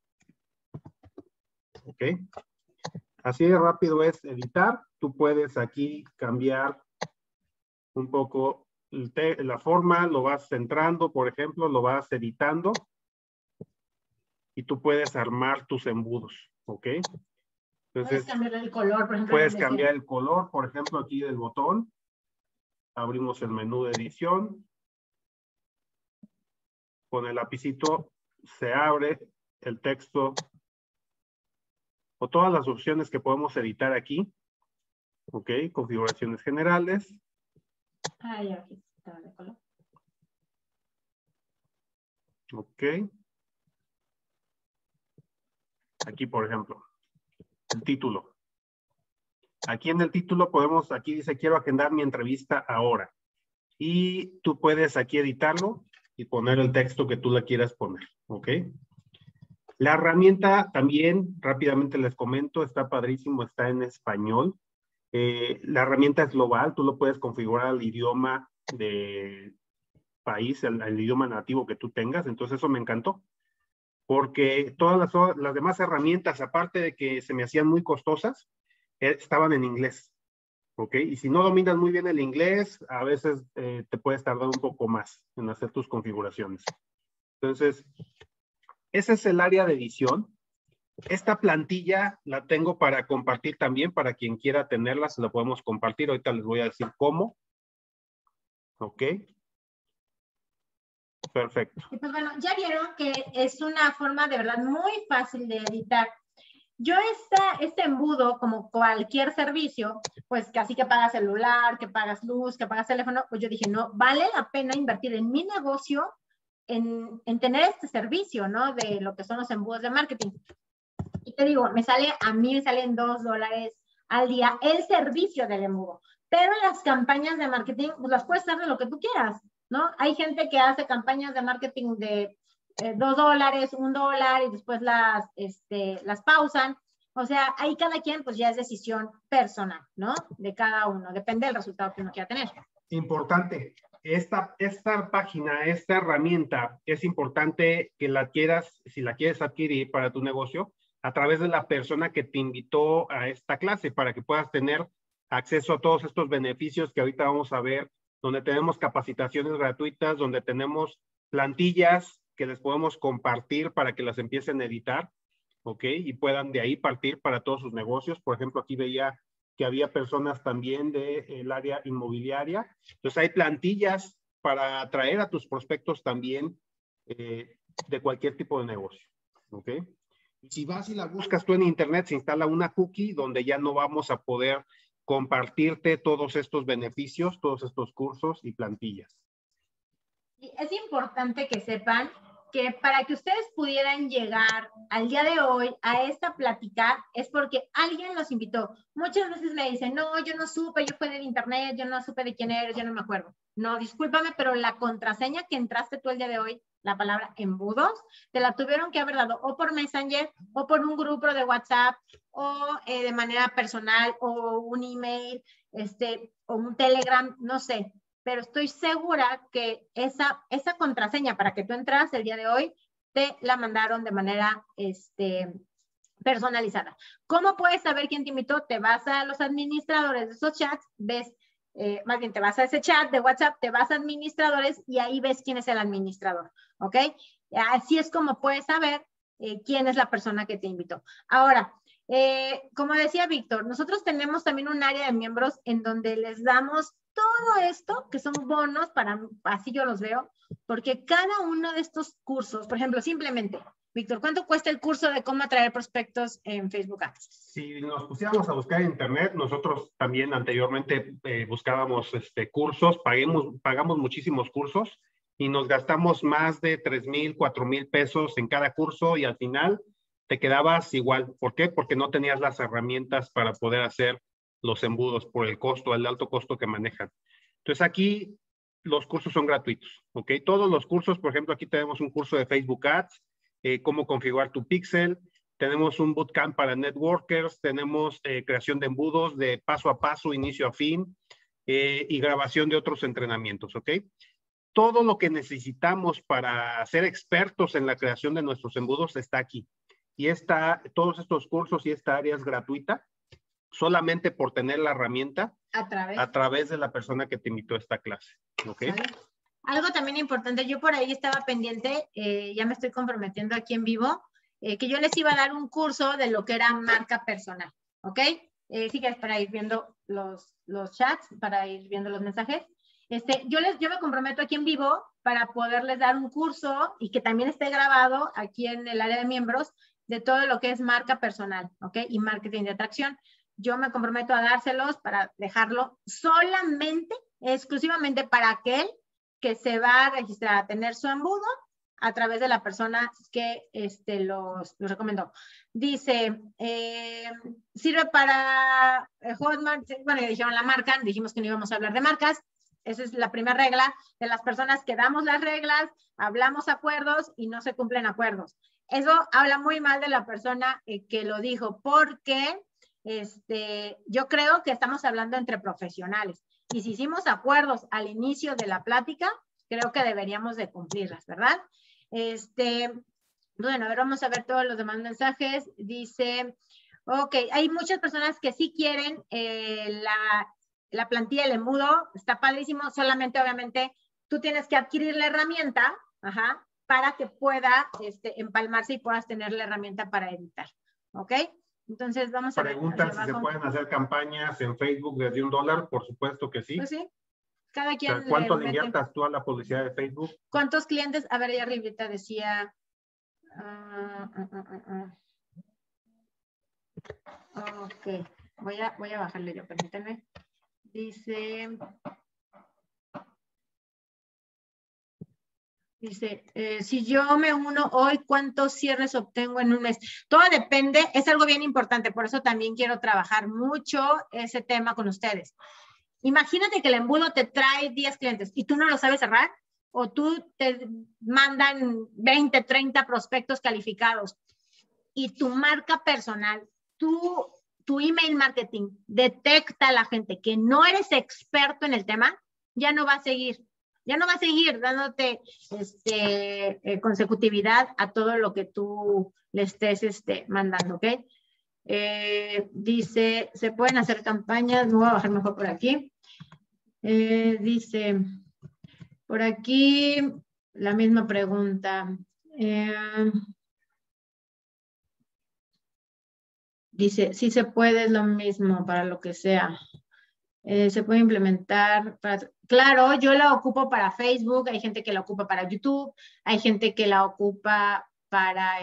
¿Ok? Así de rápido es editar. Tú puedes aquí cambiar un poco la forma, lo vas centrando, por ejemplo, lo vas editando y tú puedes armar tus embudos, ¿ok? Entonces, puedes cambiar el color, por ejemplo. Puedes cambiar el color, por ejemplo, aquí del botón. Abrimos el menú de edición. Con el lapicito se abre el texto o todas las opciones que podemos editar aquí. Ok, configuraciones generales. Ah, ya, aquí está de color. Ok. Aquí, por ejemplo, el título. Aquí en el título podemos, aquí dice, quiero agendar mi entrevista ahora. Y tú puedes aquí editarlo y poner el texto que tú le quieras poner. Ok. La herramienta también, rápidamente les comento, está padrísimo, está en español. La herramienta es global, tú lo puedes configurar al idioma de país, el idioma nativo que tú tengas, entonces eso me encantó. Porque todas las demás herramientas, aparte de que se me hacían muy costosas, estaban en inglés. ¿Ok? Y si no dominas muy bien el inglés, a veces te puedes tardar un poco más en hacer tus configuraciones. Entonces, ese es el área de edición. Esta plantilla la tengo para compartir también, para quien quiera tenerla, se la podemos compartir. Ahorita les voy a decir cómo. ¿Ok? Perfecto. Y pues bueno, ya vieron que es una forma de verdad muy fácil de editar. Yo este embudo, como cualquier servicio, pues casi que pagas celular, que pagas luz, que pagas teléfono, pues yo dije, no, vale la pena invertir en mi negocio, en tener este servicio, ¿no? De lo que son los embudos de marketing. Y te digo, a mí me salen $2 al día el servicio del embudo. Pero las campañas de marketing, pues las puedes hacer de lo que tú quieras, ¿no? Hay gente que hace campañas de marketing de $2, $1, y después las pausan. O sea, ahí cada quien, pues ya es decisión personal, ¿no? De cada uno, depende del resultado que uno quiera tener. Importante, esta página, esta herramienta, es importante que la quieras, si la quieres adquirir para tu negocio, a través de la persona que te invitó a esta clase, para que puedas tener acceso a todos estos beneficios que ahorita vamos a ver, donde tenemos capacitaciones gratuitas, donde tenemos plantillas que les podemos compartir para que las empiecen a editar, ¿ok? Y puedan de ahí partir para todos sus negocios. Por ejemplo, aquí veía que había personas también del área inmobiliaria. Entonces hay plantillas para atraer a tus prospectos también de cualquier tipo de negocio, ¿ok? Y si vas y la buscas tú en internet, se instala una cookie donde ya no vamos a poder compartirte todos estos beneficios, todos estos cursos y plantillas. Es importante que sepan que para que ustedes pudieran llegar al día de hoy a esta plática es porque alguien los invitó. Muchas veces me dicen, no, yo no supe, yo fui del internet, yo no supe de quién eres, yo no me acuerdo. No, discúlpame, pero la contraseña que entraste tú el día de hoy, la palabra embudos, te la tuvieron que haber dado o por Messenger, o por un grupo de WhatsApp, o de manera personal, o un email, o un Telegram, no sé. Pero estoy segura que esa contraseña para que tú entras el día de hoy, te la mandaron de manera personalizada. ¿Cómo puedes saber quién te invitó? Te vas a los administradores de esos chats, ves, más bien te vas a ese chat de WhatsApp, te vas a administradores y ahí ves quién es el administrador, ¿ok? Así es como puedes saber quién es la persona que te invitó. Ahora, como decía Víctor, nosotros tenemos también un área de miembros en donde les damos todo esto, que son bonos, así yo los veo, porque cada uno de estos cursos, por ejemplo, simplemente, Víctor, ¿cuánto cuesta el curso de cómo atraer prospectos en Facebook Ads? Si nos pusiéramos a buscar en internet, nosotros también anteriormente buscábamos cursos, pagamos muchísimos cursos y nos gastamos más de 3,000, 4,000 pesos en cada curso y al final te quedabas igual. ¿Por qué? Porque no tenías las herramientas para poder hacer los embudos por el costo, el alto costo que manejan. Entonces aquí los cursos son gratuitos, ¿ok? Todos los cursos, por ejemplo, aquí tenemos un curso de Facebook Ads, cómo configurar tu pixel, tenemos un bootcamp para networkers, tenemos creación de embudos de paso a paso, inicio a fin, y grabación de otros entrenamientos, ¿ok? Todo lo que necesitamos para ser expertos en la creación de nuestros embudos está aquí. Y todos estos cursos y esta área es gratuita, solamente por tener la herramienta a través de la persona que te invitó a esta clase. ¿Okay? ¿Vale? Algo también importante, yo por ahí estaba pendiente, ya me estoy comprometiendo aquí en vivo, que yo les iba a dar un curso de lo que era marca personal, ¿ok? Sí que es para ir viendo los chats, para ir viendo los mensajes. Yo me comprometo aquí en vivo para poderles dar un curso y que también esté grabado aquí en el área de miembros de todo lo que es marca personal, ¿ok? Y marketing de atracción. Yo me comprometo a dárselos para dejarlo solamente, exclusivamente para aquel que se va a registrar a tener su embudo a través de la persona que los recomendó. Dice, sirve para Hotmart, bueno, ya dijeron la marca, dijimos que no íbamos a hablar de marcas. Esa es la primera regla de las personas que damos las reglas, hablamos acuerdos y no se cumplen acuerdos. Eso habla muy mal de la persona que lo dijo, porque yo creo que estamos hablando entre profesionales. Y si hicimos acuerdos al inicio de la plática, creo que deberíamos de cumplirlas, ¿verdad? Bueno, a ver, vamos a ver todos los demás mensajes. Dice, ok, hay muchas personas que sí quieren la plantilla del embudo, está padrísimo, solamente obviamente tú tienes que adquirir la herramienta, para que pueda empalmarse y puedas tener la herramienta para editar, ¿ok? Entonces vamos a ver. Preguntan si se pueden hacer campañas en Facebook desde $1, por supuesto que sí. Pues sí, cada quien. O sea, ¿cuánto le inviertas tú a la publicidad de Facebook? ¿Cuántos clientes? A ver, ya arribita decía... Ok, voy a bajarle yo, permítanme. Dice, si yo me uno hoy, ¿cuántos cierres obtengo en un mes? Todo depende, es algo bien importante, por eso también quiero trabajar mucho ese tema con ustedes. Imagínate que el embudo te trae 10 clientes y tú no lo sabes cerrar, o tú te mandan 20, 30 prospectos calificados y tu marca personal, tu email marketing detecta a la gente que no eres experto en el tema, ya no va a seguir dándote consecutividad a todo lo que tú le estés mandando, ¿ok? Dice, ¿se pueden hacer campañas? Me voy a bajar mejor por aquí. Dice, por aquí, la misma pregunta. Dice, sí se puede, es lo mismo para lo que sea. Se puede implementar para... Claro, yo la ocupo para Facebook, hay gente que la ocupa para YouTube, hay gente que la ocupa para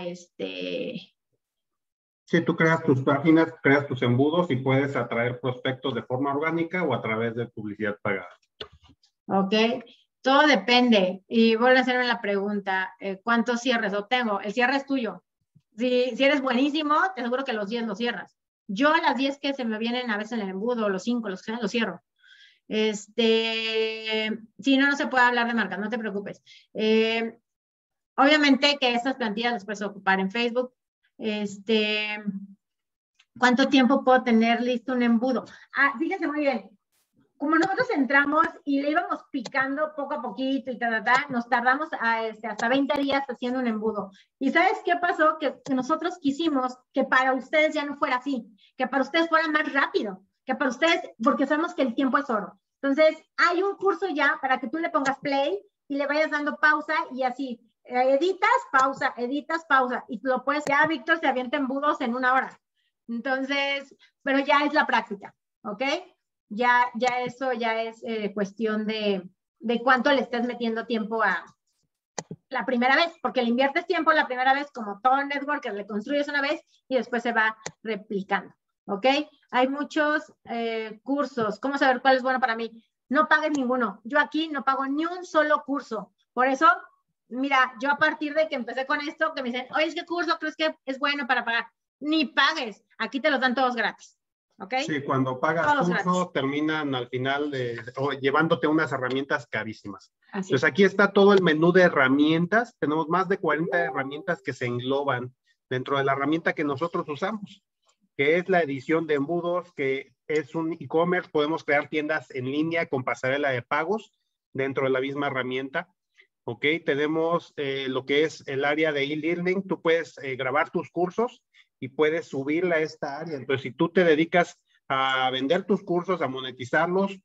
Sí, tú creas tus páginas, creas tus embudos y puedes atraer prospectos de forma orgánica o a través de publicidad pagada. Ok, todo depende. Y vuelvo a hacerme la pregunta, ¿cuántos cierres obtengo? El cierre es tuyo. Si eres buenísimo, te aseguro que los 10 los cierras. Yo a las 10 que se me vienen a veces en el embudo, los 5, los que sean, los cierro. Si no, no se puede hablar de marcas, no te preocupes. Obviamente que estas plantillas las puedes ocupar en Facebook. ¿Cuánto tiempo puedo tener listo un embudo? Fíjense muy bien. Como nosotros entramos y le íbamos picando poco a poquito y nos tardamos hasta 20 días haciendo un embudo. ¿Y sabes qué pasó? Que nosotros quisimos que para ustedes ya no fuera así, que para ustedes fuera más rápido, que para ustedes, porque sabemos que el tiempo es oro. Entonces, hay un curso ya para que tú le pongas play y le vayas dando pausa y así, editas, pausa, y lo puedes, ya Víctor se avienta embudos en 1 hora. Entonces, pero ya es la práctica, ¿ok? Ya eso ya es cuestión de cuánto le estés metiendo tiempo a la primera vez, porque le inviertes tiempo la primera vez, como todo network, le construyes una vez y después se va replicando, ¿ok? Hay muchos cursos. ¿Cómo saber cuál es bueno para mí? No pagues ninguno. Yo aquí no pago ni un solo curso. Por eso, mira, yo a partir de que empecé con esto, que me dicen, oye, ¿qué curso crees que es bueno para pagar? Ni pagues. Aquí te los dan todos gratis. ¿Okay? Sí, cuando pagas curso terminan al final llevándote unas herramientas carísimas. Entonces aquí está todo el menú de herramientas. Tenemos más de 40 herramientas que se engloban dentro de la herramienta que nosotros usamos, que es la edición de embudos, que es un e-commerce. Podemos crear tiendas en línea con pasarela de pagos dentro de la misma herramienta. Ok, tenemos lo que es el área de e-learning. Tú puedes grabar tus cursos y puedes subirla a esta área. Entonces, si tú te dedicas a vender tus cursos, a monetizarlos,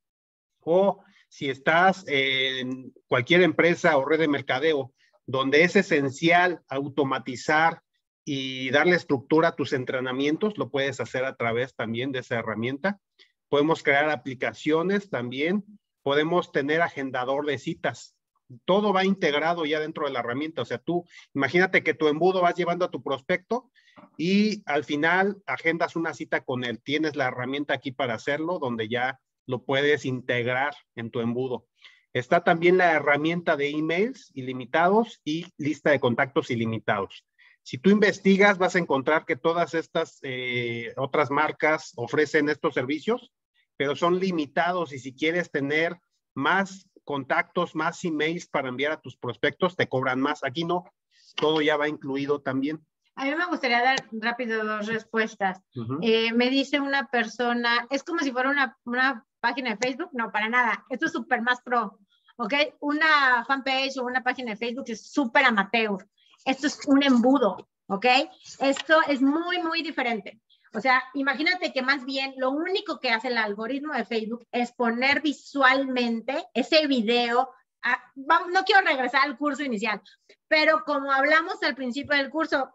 o si estás en cualquier empresa o red de mercadeo donde es esencial automatizar y darle estructura a tus entrenamientos, lo puedes hacer a través también de esa herramienta. Podemos crear aplicaciones también. Podemos tener agendador de citas. Todo va integrado ya dentro de la herramienta. O sea, tú imagínate que tu embudo vas llevando a tu prospecto y al final agendas una cita con él. Tienes la herramienta aquí para hacerlo, donde ya lo puedes integrar en tu embudo. Está también la herramienta de emails ilimitados y lista de contactos ilimitados. Si tú investigas, vas a encontrar que todas estas otras marcas ofrecen estos servicios, pero son limitados, y si quieres tener más contactos, más emails para enviar a tus prospectos, te cobran más. Aquí no, todo ya va incluido también. A mí me gustaría dar rápido 2 respuestas. Me dice una persona, es como si fuera una página de Facebook. No, para nada. Esto es súper más pro, ¿ok? Una fanpage o una página de Facebook es súper amateur. Esto es un embudo, ¿ok? Esto es muy, muy diferente. O sea, imagínate que más bien lo único que hace el algoritmo de Facebook es poner visualmente ese video. No quiero regresar al curso inicial, pero como hablamos al principio del curso,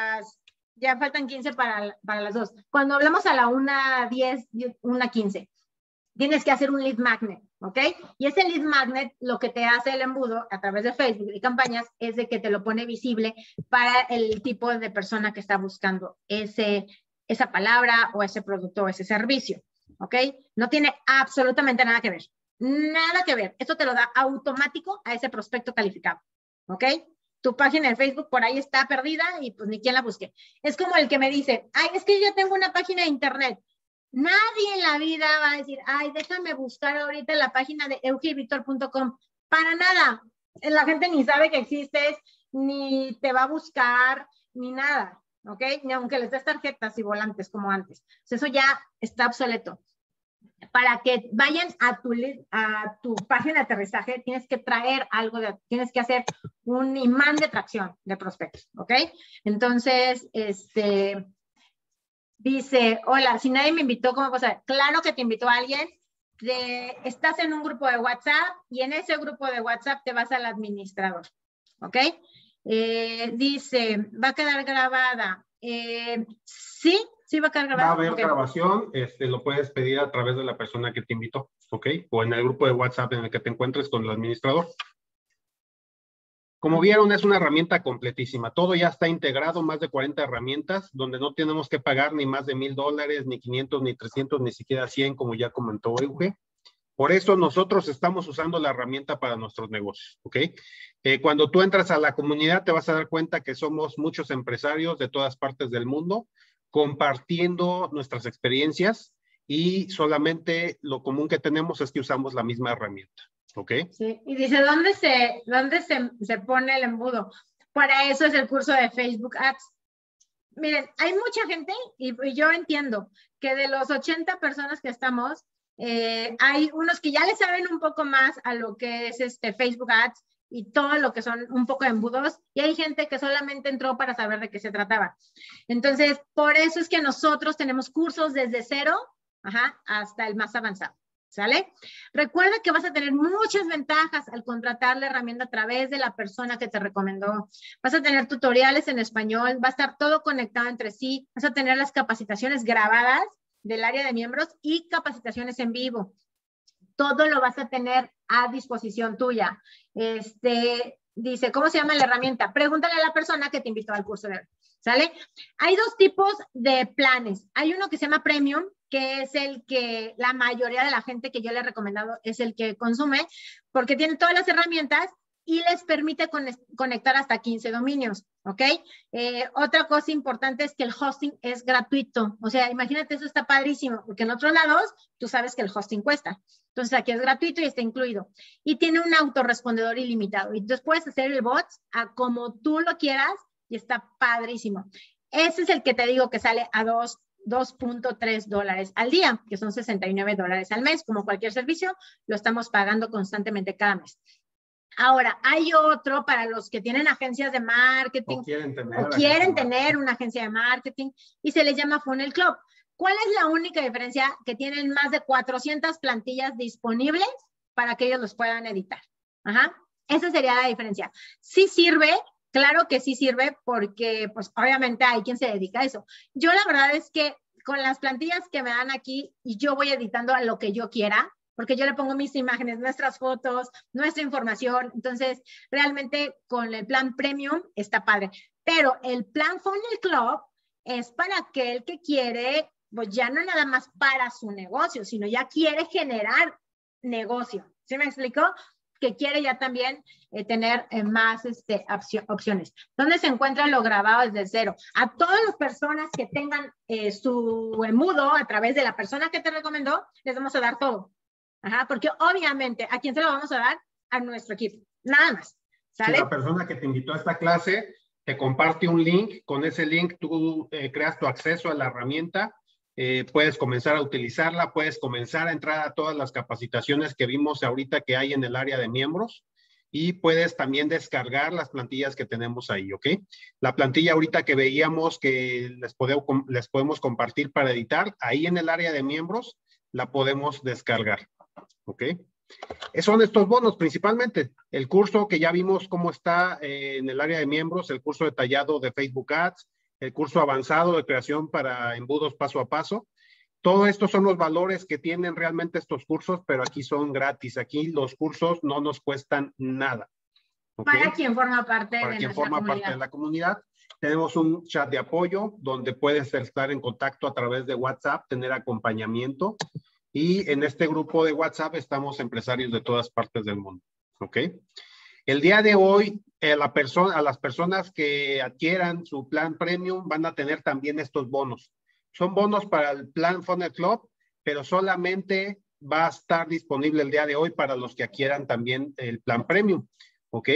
ya faltan 15 para las 2. Cuando hablamos a la 1:10, 1:15, tienes que hacer un lead magnet, ¿ok? Y ese lead magnet, lo que te hace el embudo a través de Facebook y campañas es de que te lo pone visible para el tipo de persona que está buscando ese esa palabra o ese producto o ese servicio, ¿ok? No tiene absolutamente nada que ver. Nada que ver. Esto te lo da automático a ese prospecto calificado, ¿ok? Tu página de Facebook por ahí está perdida y pues ni quien la busque. Es como el que me dice, ay, es que yo ya tengo una página de internet. Nadie en la vida va a decir, ay, déjame buscar ahorita la página de eugivitor.com. Para nada. La gente ni sabe que existes, ni te va a buscar, ni nada, ¿ok? Ni aunque les des tarjetas y volantes como antes. Eso ya está obsoleto. Para que vayan a tu página de aterrizaje, tienes que traer algo, tienes que hacer un imán de atracción de prospectos, ¿ok? Entonces, dice, hola, si nadie me invitó, ¿cómo puedo saber? Claro que te invitó alguien. Estás en un grupo de WhatsApp y en ese grupo de WhatsApp te vas al administrador, ¿ok? Dice, ¿va a quedar grabada? Sí va a quedar grabada. Va a haber grabación, lo puedes pedir a través de la persona que te invitó, ¿ok? O en el grupo de WhatsApp en el que te encuentres con el administrador. Como vieron, es una herramienta completísima. Todo ya está integrado, más de 40 herramientas, donde no tenemos que pagar ni más de $1,000, ni 500, ni 300, ni siquiera 100, como ya comentó Euge. Por eso nosotros estamos usando la herramienta para nuestros negocios, ¿ok? Cuando tú entras a la comunidad, te vas a dar cuenta que somos muchos empresarios de todas partes del mundo, compartiendo nuestras experiencias, y solamente lo común que tenemos es que usamos la misma herramienta. ¿Ok? Sí, y dice, ¿dónde se pone el embudo? Para eso es el curso de Facebook Ads. Miren, hay mucha gente, y yo entiendo que de los 80 personas que estamos, hay unos que ya le saben un poco más a lo que es Facebook Ads y todo lo que son un poco de embudos, y hay gente que solamente entró para saber de qué se trataba. Entonces, por eso es que nosotros tenemos cursos desde cero hasta el más avanzado. ¿Sale? Recuerda que vas a tener muchas ventajas al contratar la herramienta a través de la persona que te recomendó. Vas a tener tutoriales en español, va a estar todo conectado entre sí, vas a tener las capacitaciones grabadas del área de miembros y capacitaciones en vivo. Todo lo vas a tener a disposición tuya. Dice, ¿cómo se llama la herramienta? Pregúntale a la persona que te invitó al curso de hoy. ¿Sale? Hay dos tipos de planes. Hay uno que se llama Premium, que es el que la mayoría de la gente que yo le he recomendado es el que consume, porque tiene todas las herramientas y les permite conectar hasta 15 dominios, ¿ok? Otra cosa importante es que el hosting es gratuito. O sea, imagínate, eso está padrísimo, porque en otros lados tú sabes que el hosting cuesta. Entonces aquí es gratuito y está incluido. Y tiene un autorrespondedor ilimitado. Y entonces puedes hacer el bot a como tú lo quieras y está padrísimo. Ese es el que te digo que sale a $2.3 al día, que son $69 al mes. Como cualquier servicio, lo estamos pagando constantemente cada mes. Ahora, hay otro para los que tienen agencias de marketing o quieren tener una agencia de marketing y se les llama Funnel Club. ¿Cuál es la única diferencia? Que tienen más de 400 plantillas disponibles para que ellos los puedan editar. Esa sería la diferencia. Sí sirve. Claro que sí sirve porque, pues, obviamente hay quien se dedica a eso. Yo la verdad es que con las plantillas que me dan aquí y yo voy editando a lo que yo quiera, porque yo le pongo mis imágenes, nuestras fotos, nuestra información. Entonces, realmente con el plan Premium está padre. Pero el plan Funnel Club es para aquel que quiere, pues ya no nada más para su negocio, sino ya quiere generar negocio. ¿Sí me explico? Que quiere ya también tener más opciones. ¿Dónde se encuentra lo grabado desde cero? A todas las personas que tengan su embudo a través de la persona que te recomendó, les vamos a dar todo. Porque obviamente, ¿a quién se lo vamos a dar? A nuestro equipo. Nada más. ¿Sale? Si la persona que te invitó a esta clase te comparte un link, con ese link tú creas tu acceso a la herramienta, puedes comenzar a utilizarla, puedes comenzar a entrar a todas las capacitaciones que vimos ahorita que hay en el área de miembros, y puedes también descargar las plantillas que tenemos ahí, ¿ok? La plantilla ahorita que veíamos que les podemos compartir para editar, ahí en el área de miembros la podemos descargar, ¿ok? Son estos bonos principalmente. El curso que ya vimos cómo está en el área de miembros, el curso detallado de Facebook Ads, el curso avanzado de creación para embudos paso a paso. Todo esto son los valores que tienen realmente estos cursos, pero aquí son gratis. Aquí los cursos no nos cuestan nada. ¿Okay? Para quien forma parte de la comunidad. Tenemos un chat de apoyo donde puedes estar en contacto a través de WhatsApp, tener acompañamiento. Y en este grupo de WhatsApp estamos empresarios de todas partes del mundo. ¿Ok? El día de hoy, a las personas que adquieran su plan premium van a tener también estos bonos. Son bonos para el plan Funnel Club, pero solamente va a estar disponible el día de hoy para los que adquieran también el plan premium. ¿Ok?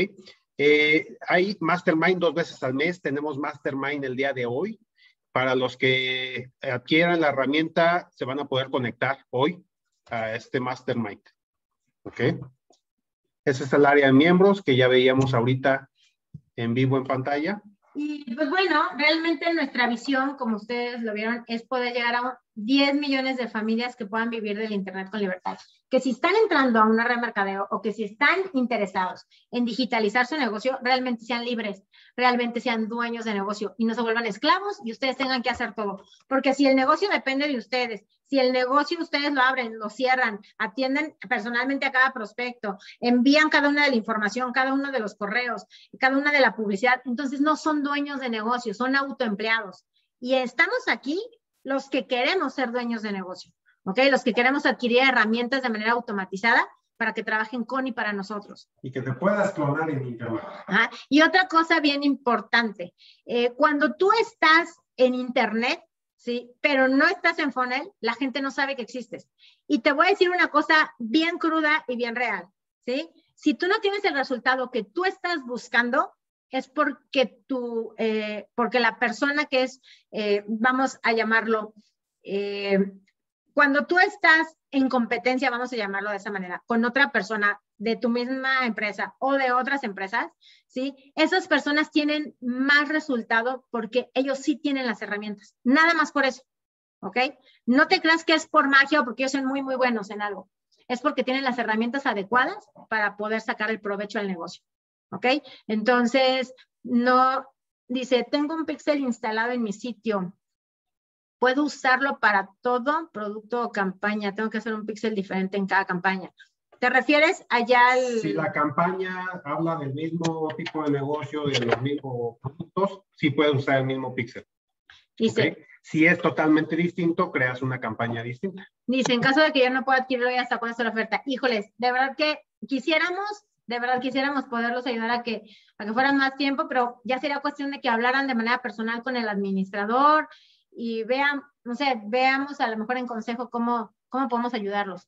Hay Mastermind 2 veces al mes. Tenemos Mastermind el día de hoy. Para los que adquieran la herramienta, se van a poder conectar hoy a este Mastermind. ¿Ok? Ese es el área de miembros que ya veíamos ahorita en vivo en pantalla. Y pues bueno, realmente nuestra visión, como ustedes lo vieron, es poder llegar a 10 millones de familias que puedan vivir del Internet con libertad. Que si están entrando a una red de mercadeo o que si están interesados en digitalizar su negocio, realmente sean libres, realmente sean dueños de negocio y no se vuelvan esclavos y ustedes tengan que hacer todo. Porque si el negocio depende de ustedes, si el negocio ustedes lo abren, lo cierran, atienden personalmente a cada prospecto, envían cada una de la información, cada uno de los correos, cada una de la publicidad, entonces no son dueños de negocio, son autoempleados. Y estamos aquí los que queremos ser dueños de negocio, ¿ok? Los que queremos adquirir herramientas de manera automatizada para que trabajen con y para nosotros. Y que te puedas clonar en Internet. Ajá. Y otra cosa bien importante, cuando tú estás en Internet, ¿sí? Pero no estás en Funnel, la gente no sabe que existes. Y te voy a decir una cosa bien cruda y bien real, ¿sí? Si tú no tienes el resultado que tú estás buscando, es porque porque la persona que es, vamos a llamarlo, cuando tú estás en competencia, vamos a llamarlo de esa manera, con otra persona de tu misma empresa o de otras empresas, ¿sí? Esas personas tienen más resultado porque ellos sí tienen las herramientas. Nada más por eso, ¿ok? No te creas que es por magia o porque ellos son muy, muy buenos en algo. Es porque tienen las herramientas adecuadas para poder sacar el provecho al negocio, ¿ok? Entonces, no, dice, tengo un pixel instalado en mi sitio. ¿Puedo usarlo para todo producto o campaña? Tengo que hacer un pixel diferente en cada campaña. ¿Te refieres allá al...? Si la campaña habla del mismo tipo de negocio, de los mismos productos, sí puedes usar el mismo pixel. Dice, ¿Okay? Si es totalmente distinto, creas una campaña distinta. Dice, en caso de que yo no pueda adquirirlo, ¿hasta cuándo está la oferta? Híjoles, de verdad quisiéramos poderlos ayudar a que fueran más tiempo, pero ya sería cuestión de que hablaran de manera personal con el administrador y veamos a lo mejor en consejo cómo podemos ayudarlos.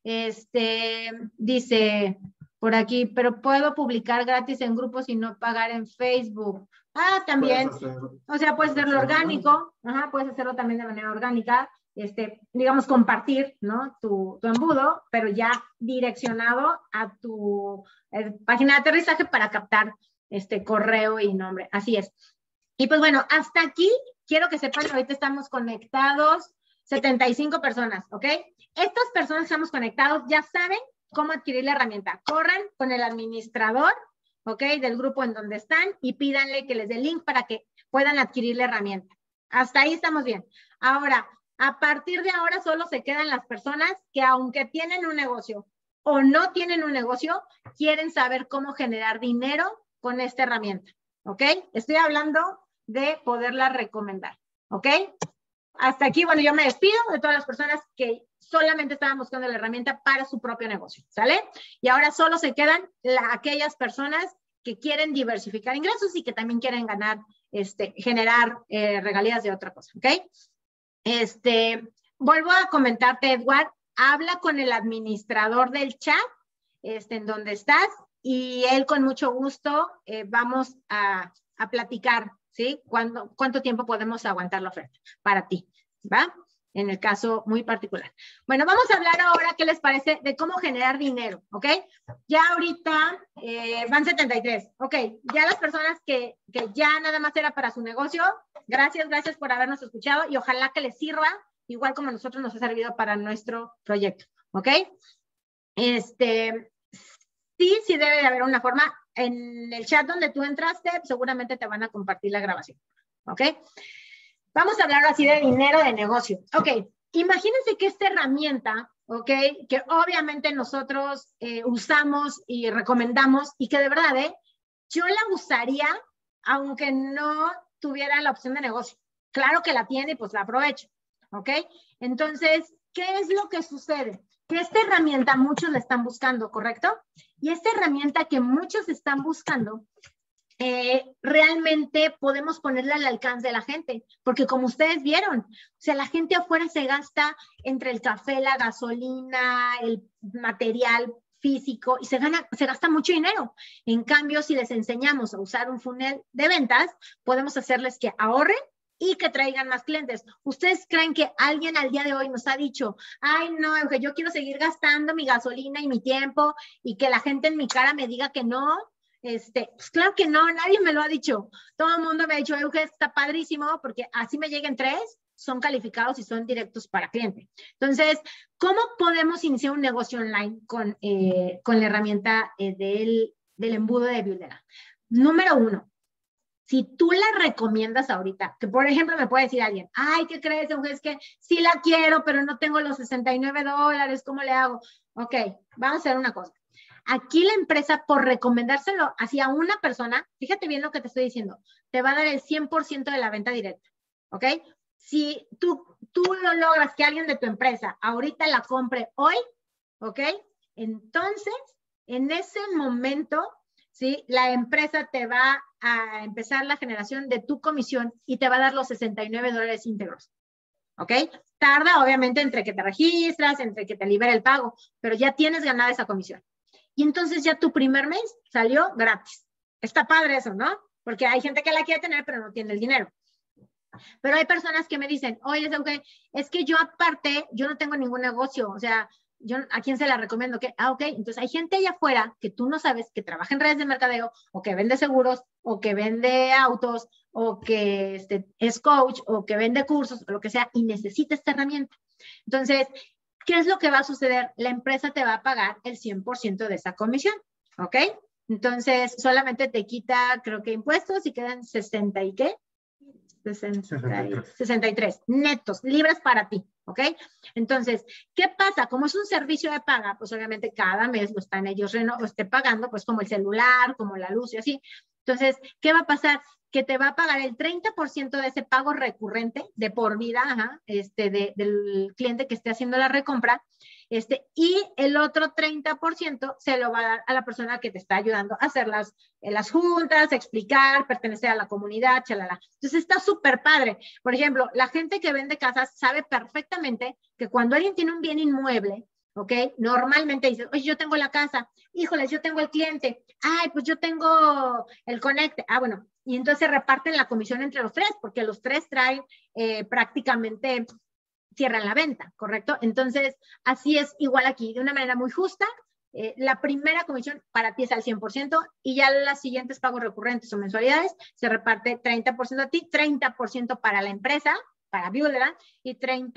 Dice por aquí, pero puedo publicar gratis en grupos y no pagar en Facebook. Ah, también. Puedes hacerlo orgánico. Ajá, puedes hacerlo también de manera orgánica. Digamos, compartir, ¿no? Tu embudo, pero ya direccionado a tu página de aterrizaje para captar correo y nombre. Así es. Y pues bueno, hasta aquí quiero que sepan que ahorita estamos conectados 75 personas, ¿ok? Estas personas que estamos conectados ya saben cómo adquirir la herramienta. Corran con el administrador, ¿ok? Del grupo en donde están y pídanle que les dé el link para que puedan adquirir la herramienta. Hasta ahí estamos bien. Ahora, a partir de ahora solo se quedan las personas que aunque tienen un negocio o no tienen un negocio, quieren saber cómo generar dinero con esta herramienta, ¿ok? Estoy hablando de poderla recomendar, ¿ok? Hasta aquí, bueno, yo me despido de todas las personas que solamente estaban buscando la herramienta para su propio negocio, ¿sale? Y ahora solo se quedan aquellas personas que quieren diversificar ingresos y que también quieren generar regalías de otra cosa, ¿ok? Vuelvo a comentarte, Edward, habla con el administrador del chat, en donde estás, y él con mucho gusto vamos a platicar, ¿sí? ¿Cuánto tiempo podemos aguantar la oferta para ti, ¿va? En el caso muy particular. Bueno, vamos a hablar ahora, ¿qué les parece? De cómo generar dinero, ¿ok? Ya ahorita van 73, ¿ok? Ya las personas que ya nada más era para su negocio, gracias por habernos escuchado y ojalá que les sirva, igual como a nosotros nos ha servido para nuestro proyecto, ¿ok? Sí debe de haber una forma. En el chat donde tú entraste, seguramente te van a compartir la grabación, ¿ok? Vamos a hablar así de dinero de negocio. Ok, imagínense que esta herramienta, ok, que obviamente nosotros usamos y recomendamos y que de verdad, yo la usaría aunque no tuviera la opción de negocio. Claro que la tiene y pues la aprovecho, ¿ok? Entonces, ¿qué es lo que sucede? Que esta herramienta muchos la están buscando, ¿correcto? Y esta herramienta que muchos están buscando, realmente podemos ponerla al alcance de la gente, porque como ustedes vieron, o sea, la gente afuera se gasta entre el café, la gasolina, el material físico y se gasta mucho dinero. En cambio, si les enseñamos a usar un funnel de ventas, podemos hacerles que ahorren y que traigan más clientes. ¿Ustedes creen que alguien al día de hoy nos ha dicho, ay, no, que yo quiero seguir gastando mi gasolina y mi tiempo y que la gente en mi cara me diga que no? Pues claro que no, nadie me lo ha dicho. Todo el mundo me ha dicho, Euge, está padrísimo, porque así me lleguen 3, son calificados y son directos para cliente. Entonces, ¿cómo podemos iniciar un negocio online con la herramienta del embudo de Builderall? Número 1, si tú la recomiendas ahorita, que por ejemplo me puede decir alguien, ay, ¿qué crees, Euge? Es que sí la quiero, pero no tengo los $69, ¿cómo le hago? Ok, vamos a hacer una cosa. Aquí la empresa, por recomendárselo hacia una persona, fíjate bien lo que te estoy diciendo, te va a dar el 100% de la venta directa, ¿ok? Si tú lo logras que alguien de tu empresa ahorita la compre hoy, ¿ok? Entonces, en ese momento, ¿sí? La empresa te va a empezar la generación de tu comisión y te va a dar los $69 íntegros, ¿ok? Tarda, obviamente, entre que te registras, entre que te libera el pago, pero ya tienes ganada esa comisión. Y entonces ya tu primer mes salió gratis. Está padre eso, ¿no? Porque hay gente que la quiere tener, pero no tiene el dinero. Pero hay personas que me dicen, oye, es que yo aparte, yo no tengo ningún negocio, o sea, yo ¿a quién se la recomiendo? ¿Qué? Ok, entonces hay gente allá afuera que tú no sabes que trabaja en redes de mercadeo, o que vende seguros, o que vende autos, o que es coach, o que vende cursos, o lo que sea, y necesita esta herramienta. Entonces, ¿qué es lo que va a suceder? La empresa te va a pagar el 100% de esa comisión, ¿ok? Entonces, solamente te quita, creo que impuestos y quedan 60 y ¿qué? 63 netos, libres para ti, ¿ok? Entonces, ¿qué pasa? Como es un servicio de paga, pues obviamente cada mes lo están ellos pagando, pues como el celular, como la luz y así. Entonces, ¿qué va a pasar? Que te va a pagar el 30% de ese pago recurrente de por vida, del cliente que esté haciendo la recompra, y el otro 30% se lo va a dar a la persona que te está ayudando a hacer las juntas, explicar, pertenecer a la comunidad, chalala. Entonces está súper padre. Por ejemplo, la gente que vende casas sabe perfectamente que cuando alguien tiene un bien inmueble, ¿ok? Normalmente dices, oye, yo tengo la casa, híjoles, yo tengo el cliente, ay, pues yo tengo el conecte, bueno, y entonces reparten la comisión entre los 3, porque los 3 traen prácticamente, cierran la venta, ¿correcto? Entonces, así es igual aquí, de una manera muy justa. La primera comisión para ti es al 100% y ya los siguientes pagos recurrentes o mensualidades se reparte 30% a ti, 30% para la empresa, para Builderall, y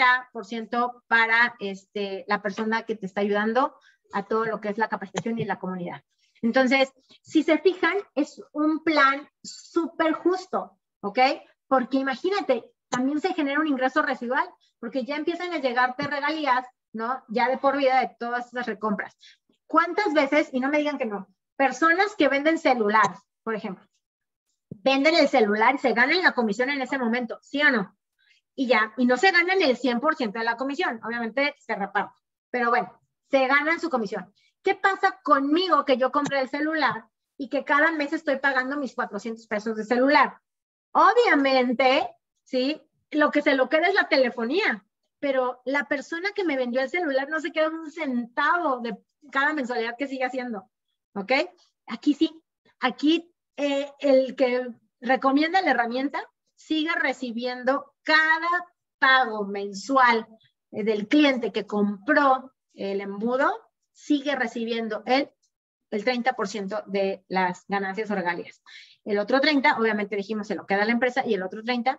30% para la persona que te está ayudando a todo lo que es la capacitación y la comunidad. Entonces, si se fijan, es un plan súper justo, ¿ok? Porque imagínate, también se genera un ingreso residual, porque ya empiezan a llegarte regalías, ¿no? Ya de por vida de todas esas recompras. ¿Cuántas veces, y no me digan que no, personas que venden celulares, por ejemplo, venden el celular y se ganan la comisión en ese momento, ¿sí o no? Y ya, y no se ganan el 100% de la comisión, obviamente se reparte, pero bueno, se ganan su comisión. ¿Qué pasa conmigo que yo compré el celular y que cada mes estoy pagando mis 400 pesos de celular? Obviamente, ¿sí? Lo que se lo queda es la telefonía, pero la persona que me vendió el celular no se queda un centavo de cada mensualidad que sigue haciendo, ¿ok? Aquí sí, aquí el que recomienda la herramienta sigue recibiendo cada pago mensual del cliente que compró el embudo, sigue recibiendo el 30% de las ganancias o regalías. El otro 30, obviamente dijimos, se lo queda a la empresa, y el otro 30,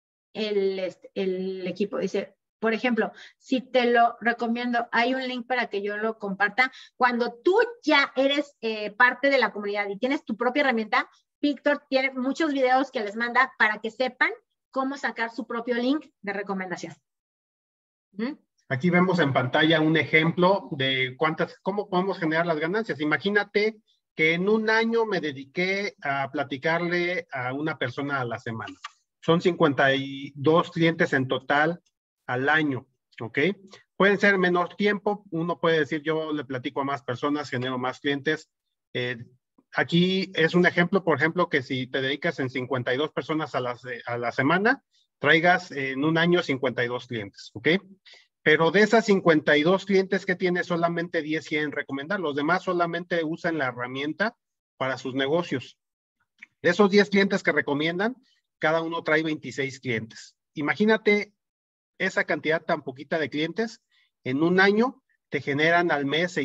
el equipo dice, por ejemplo, si te lo recomiendo, hay un link para que yo lo comparta. Cuando tú ya eres parte de la comunidad y tienes tu propia herramienta, Víctor tiene muchos videos que les manda para que sepan cómo sacar su propio link de recomendación. Aquí vemos en pantalla un ejemplo de cómo podemos generar las ganancias. Imagínate que en un año me dediqué a platicarle a una persona a la semana. Son 52 clientes en total al año, ¿ok? Pueden ser menor tiempo, uno puede decir yo le platico a más personas, genero más clientes. Aquí es un ejemplo, por ejemplo, que si te dedicas en 52 personas a la semana, traigas en un año 52 clientes, ¿ok? Pero de esas 52 clientes que tienes, solamente 10 quieren recomendar. Los demás solamente usan la herramienta para sus negocios. De esos 10 clientes que recomiendan, cada uno trae 26 clientes. Imagínate esa cantidad tan poquita de clientes. En un año te generan al mes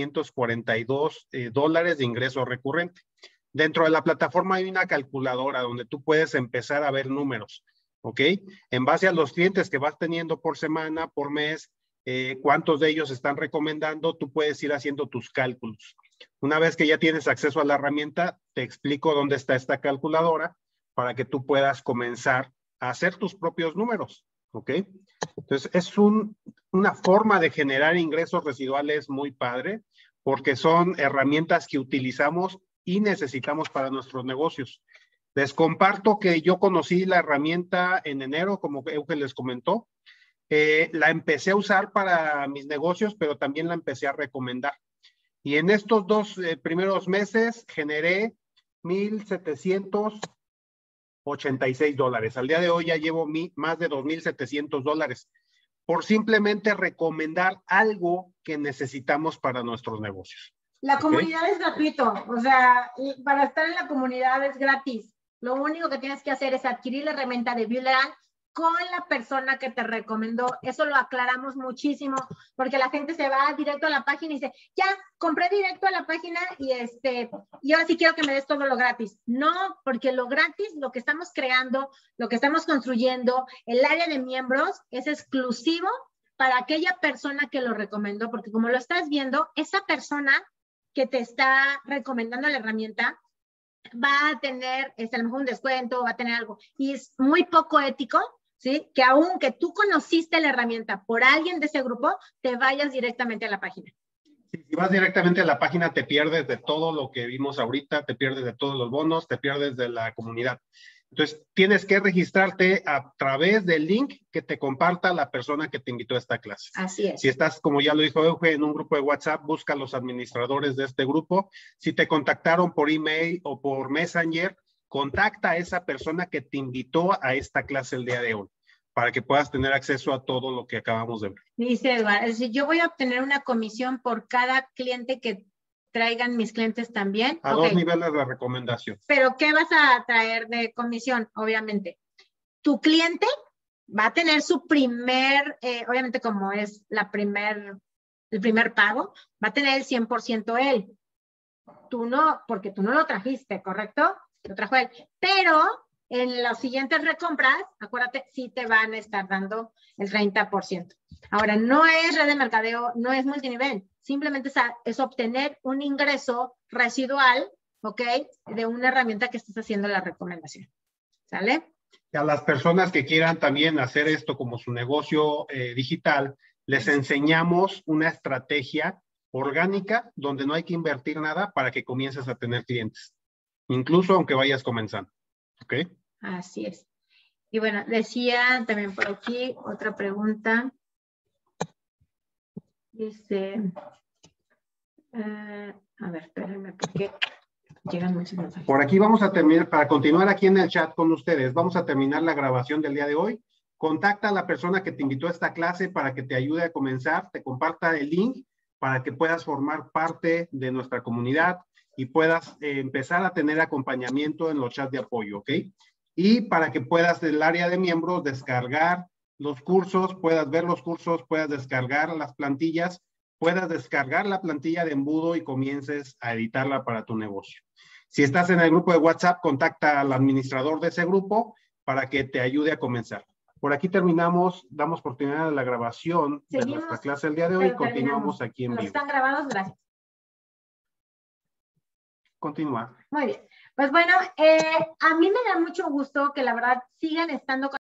$6,542 de ingreso recurrente. Dentro de la plataforma hay una calculadora donde tú puedes empezar a ver números. ¿Ok? En base a los clientes que vas teniendo por semana, por mes, cuántos de ellos están recomendando, tú puedes ir haciendo tus cálculos. Una vez que ya tienes acceso a la herramienta, te explico dónde está esta calculadora para que tú puedas comenzar a hacer tus propios números. ¿Ok? Entonces, es una forma de generar ingresos residuales muy padre, porque son herramientas que utilizamos y necesitamos para nuestros negocios. Les comparto que yo conocí la herramienta en enero, como Eugen les comentó. La empecé a usar para mis negocios, pero también la empecé a recomendar. Y en estos 2 primeros meses generé $1,786. Al día de hoy ya llevo más de $2,700 por simplemente recomendar algo que necesitamos para nuestros negocios. La comunidad es gratuito, o sea, para estar en la comunidad es gratis. Lo único que tienes que hacer es adquirir la herramienta de Builderall con la persona que te recomendó. Eso lo aclaramos muchísimo, porque la gente se va directo a la página y dice, ya, compré directo a la página y ahora sí quiero que me des todo lo gratis. No, porque lo gratis, lo que estamos creando, lo que estamos construyendo, el área de miembros es exclusivo para aquella persona que lo recomendó, porque como lo estás viendo, esa persona que te está recomendando la herramienta va a tener a lo mejor un descuento, va a tener algo. Y es muy poco ético, ¿sí? Que aunque tú conociste la herramienta por alguien de ese grupo, te vayas directamente a la página. Si vas directamente a la página, te pierdes de todo lo que vimos ahorita, te pierdes de todos los bonos, te pierdes de la comunidad. Entonces, tienes que registrarte a través del link que te comparta la persona que te invitó a esta clase. Así es. Si estás, como ya lo dijo Euge, en un grupo de WhatsApp, busca a los administradores de este grupo. Si te contactaron por email o por Messenger, contacta a esa persona que te invitó a esta clase el día de hoy, para que puedas tener acceso a todo lo que acabamos de ver. Dice Eduardo, es decir, yo voy a obtener una comisión por cada cliente que traigan mis clientes también. A 2 niveles de recomendación. Pero ¿qué vas a traer de comisión? Obviamente, tu cliente va a tener su primer, obviamente como es el primer pago, va a tener el 100% él. Tú no, porque tú no lo trajiste, ¿correcto? Lo trajo él. Pero en las siguientes recompras, acuérdate, sí te van a estar dando el 30%. Ahora, no es red de mercadeo, no es multinivel. Simplemente es obtener un ingreso residual, ¿ok? De una herramienta que estás haciendo la recomendación. ¿Sale? A las personas que quieran también hacer esto como su negocio digital, les enseñamos una estrategia orgánica donde no hay que invertir nada para que comiences a tener clientes, incluso aunque vayas comenzando. ¿Ok? Así es. Y bueno, decía también por aquí otra pregunta. Dice, a ver, espérenme, porque llegan muchos mensajes. Por aquí vamos a terminar, para continuar aquí en el chat con ustedes, vamos a terminar la grabación del día de hoy. Contacta a la persona que te invitó a esta clase para que te ayude a comenzar, te comparta el link para que puedas formar parte de nuestra comunidad y puedas empezar a tener acompañamiento en los chats de apoyo, ¿ok? Y para que puedas del área de miembros descargar los cursos, puedas ver los cursos, puedas descargar las plantillas, puedas descargar la plantilla de embudo y comiences a editarla para tu negocio. Si estás en el grupo de WhatsApp, contacta al administrador de ese grupo para que te ayude a comenzar. Por aquí terminamos, damos oportunidad a la grabación de nuestra clase el día de hoy y continuamos aquí en vivo. Están grabados, gracias. Continúa. Muy bien. Pues bueno, a mí me da mucho gusto que la verdad sigan estando con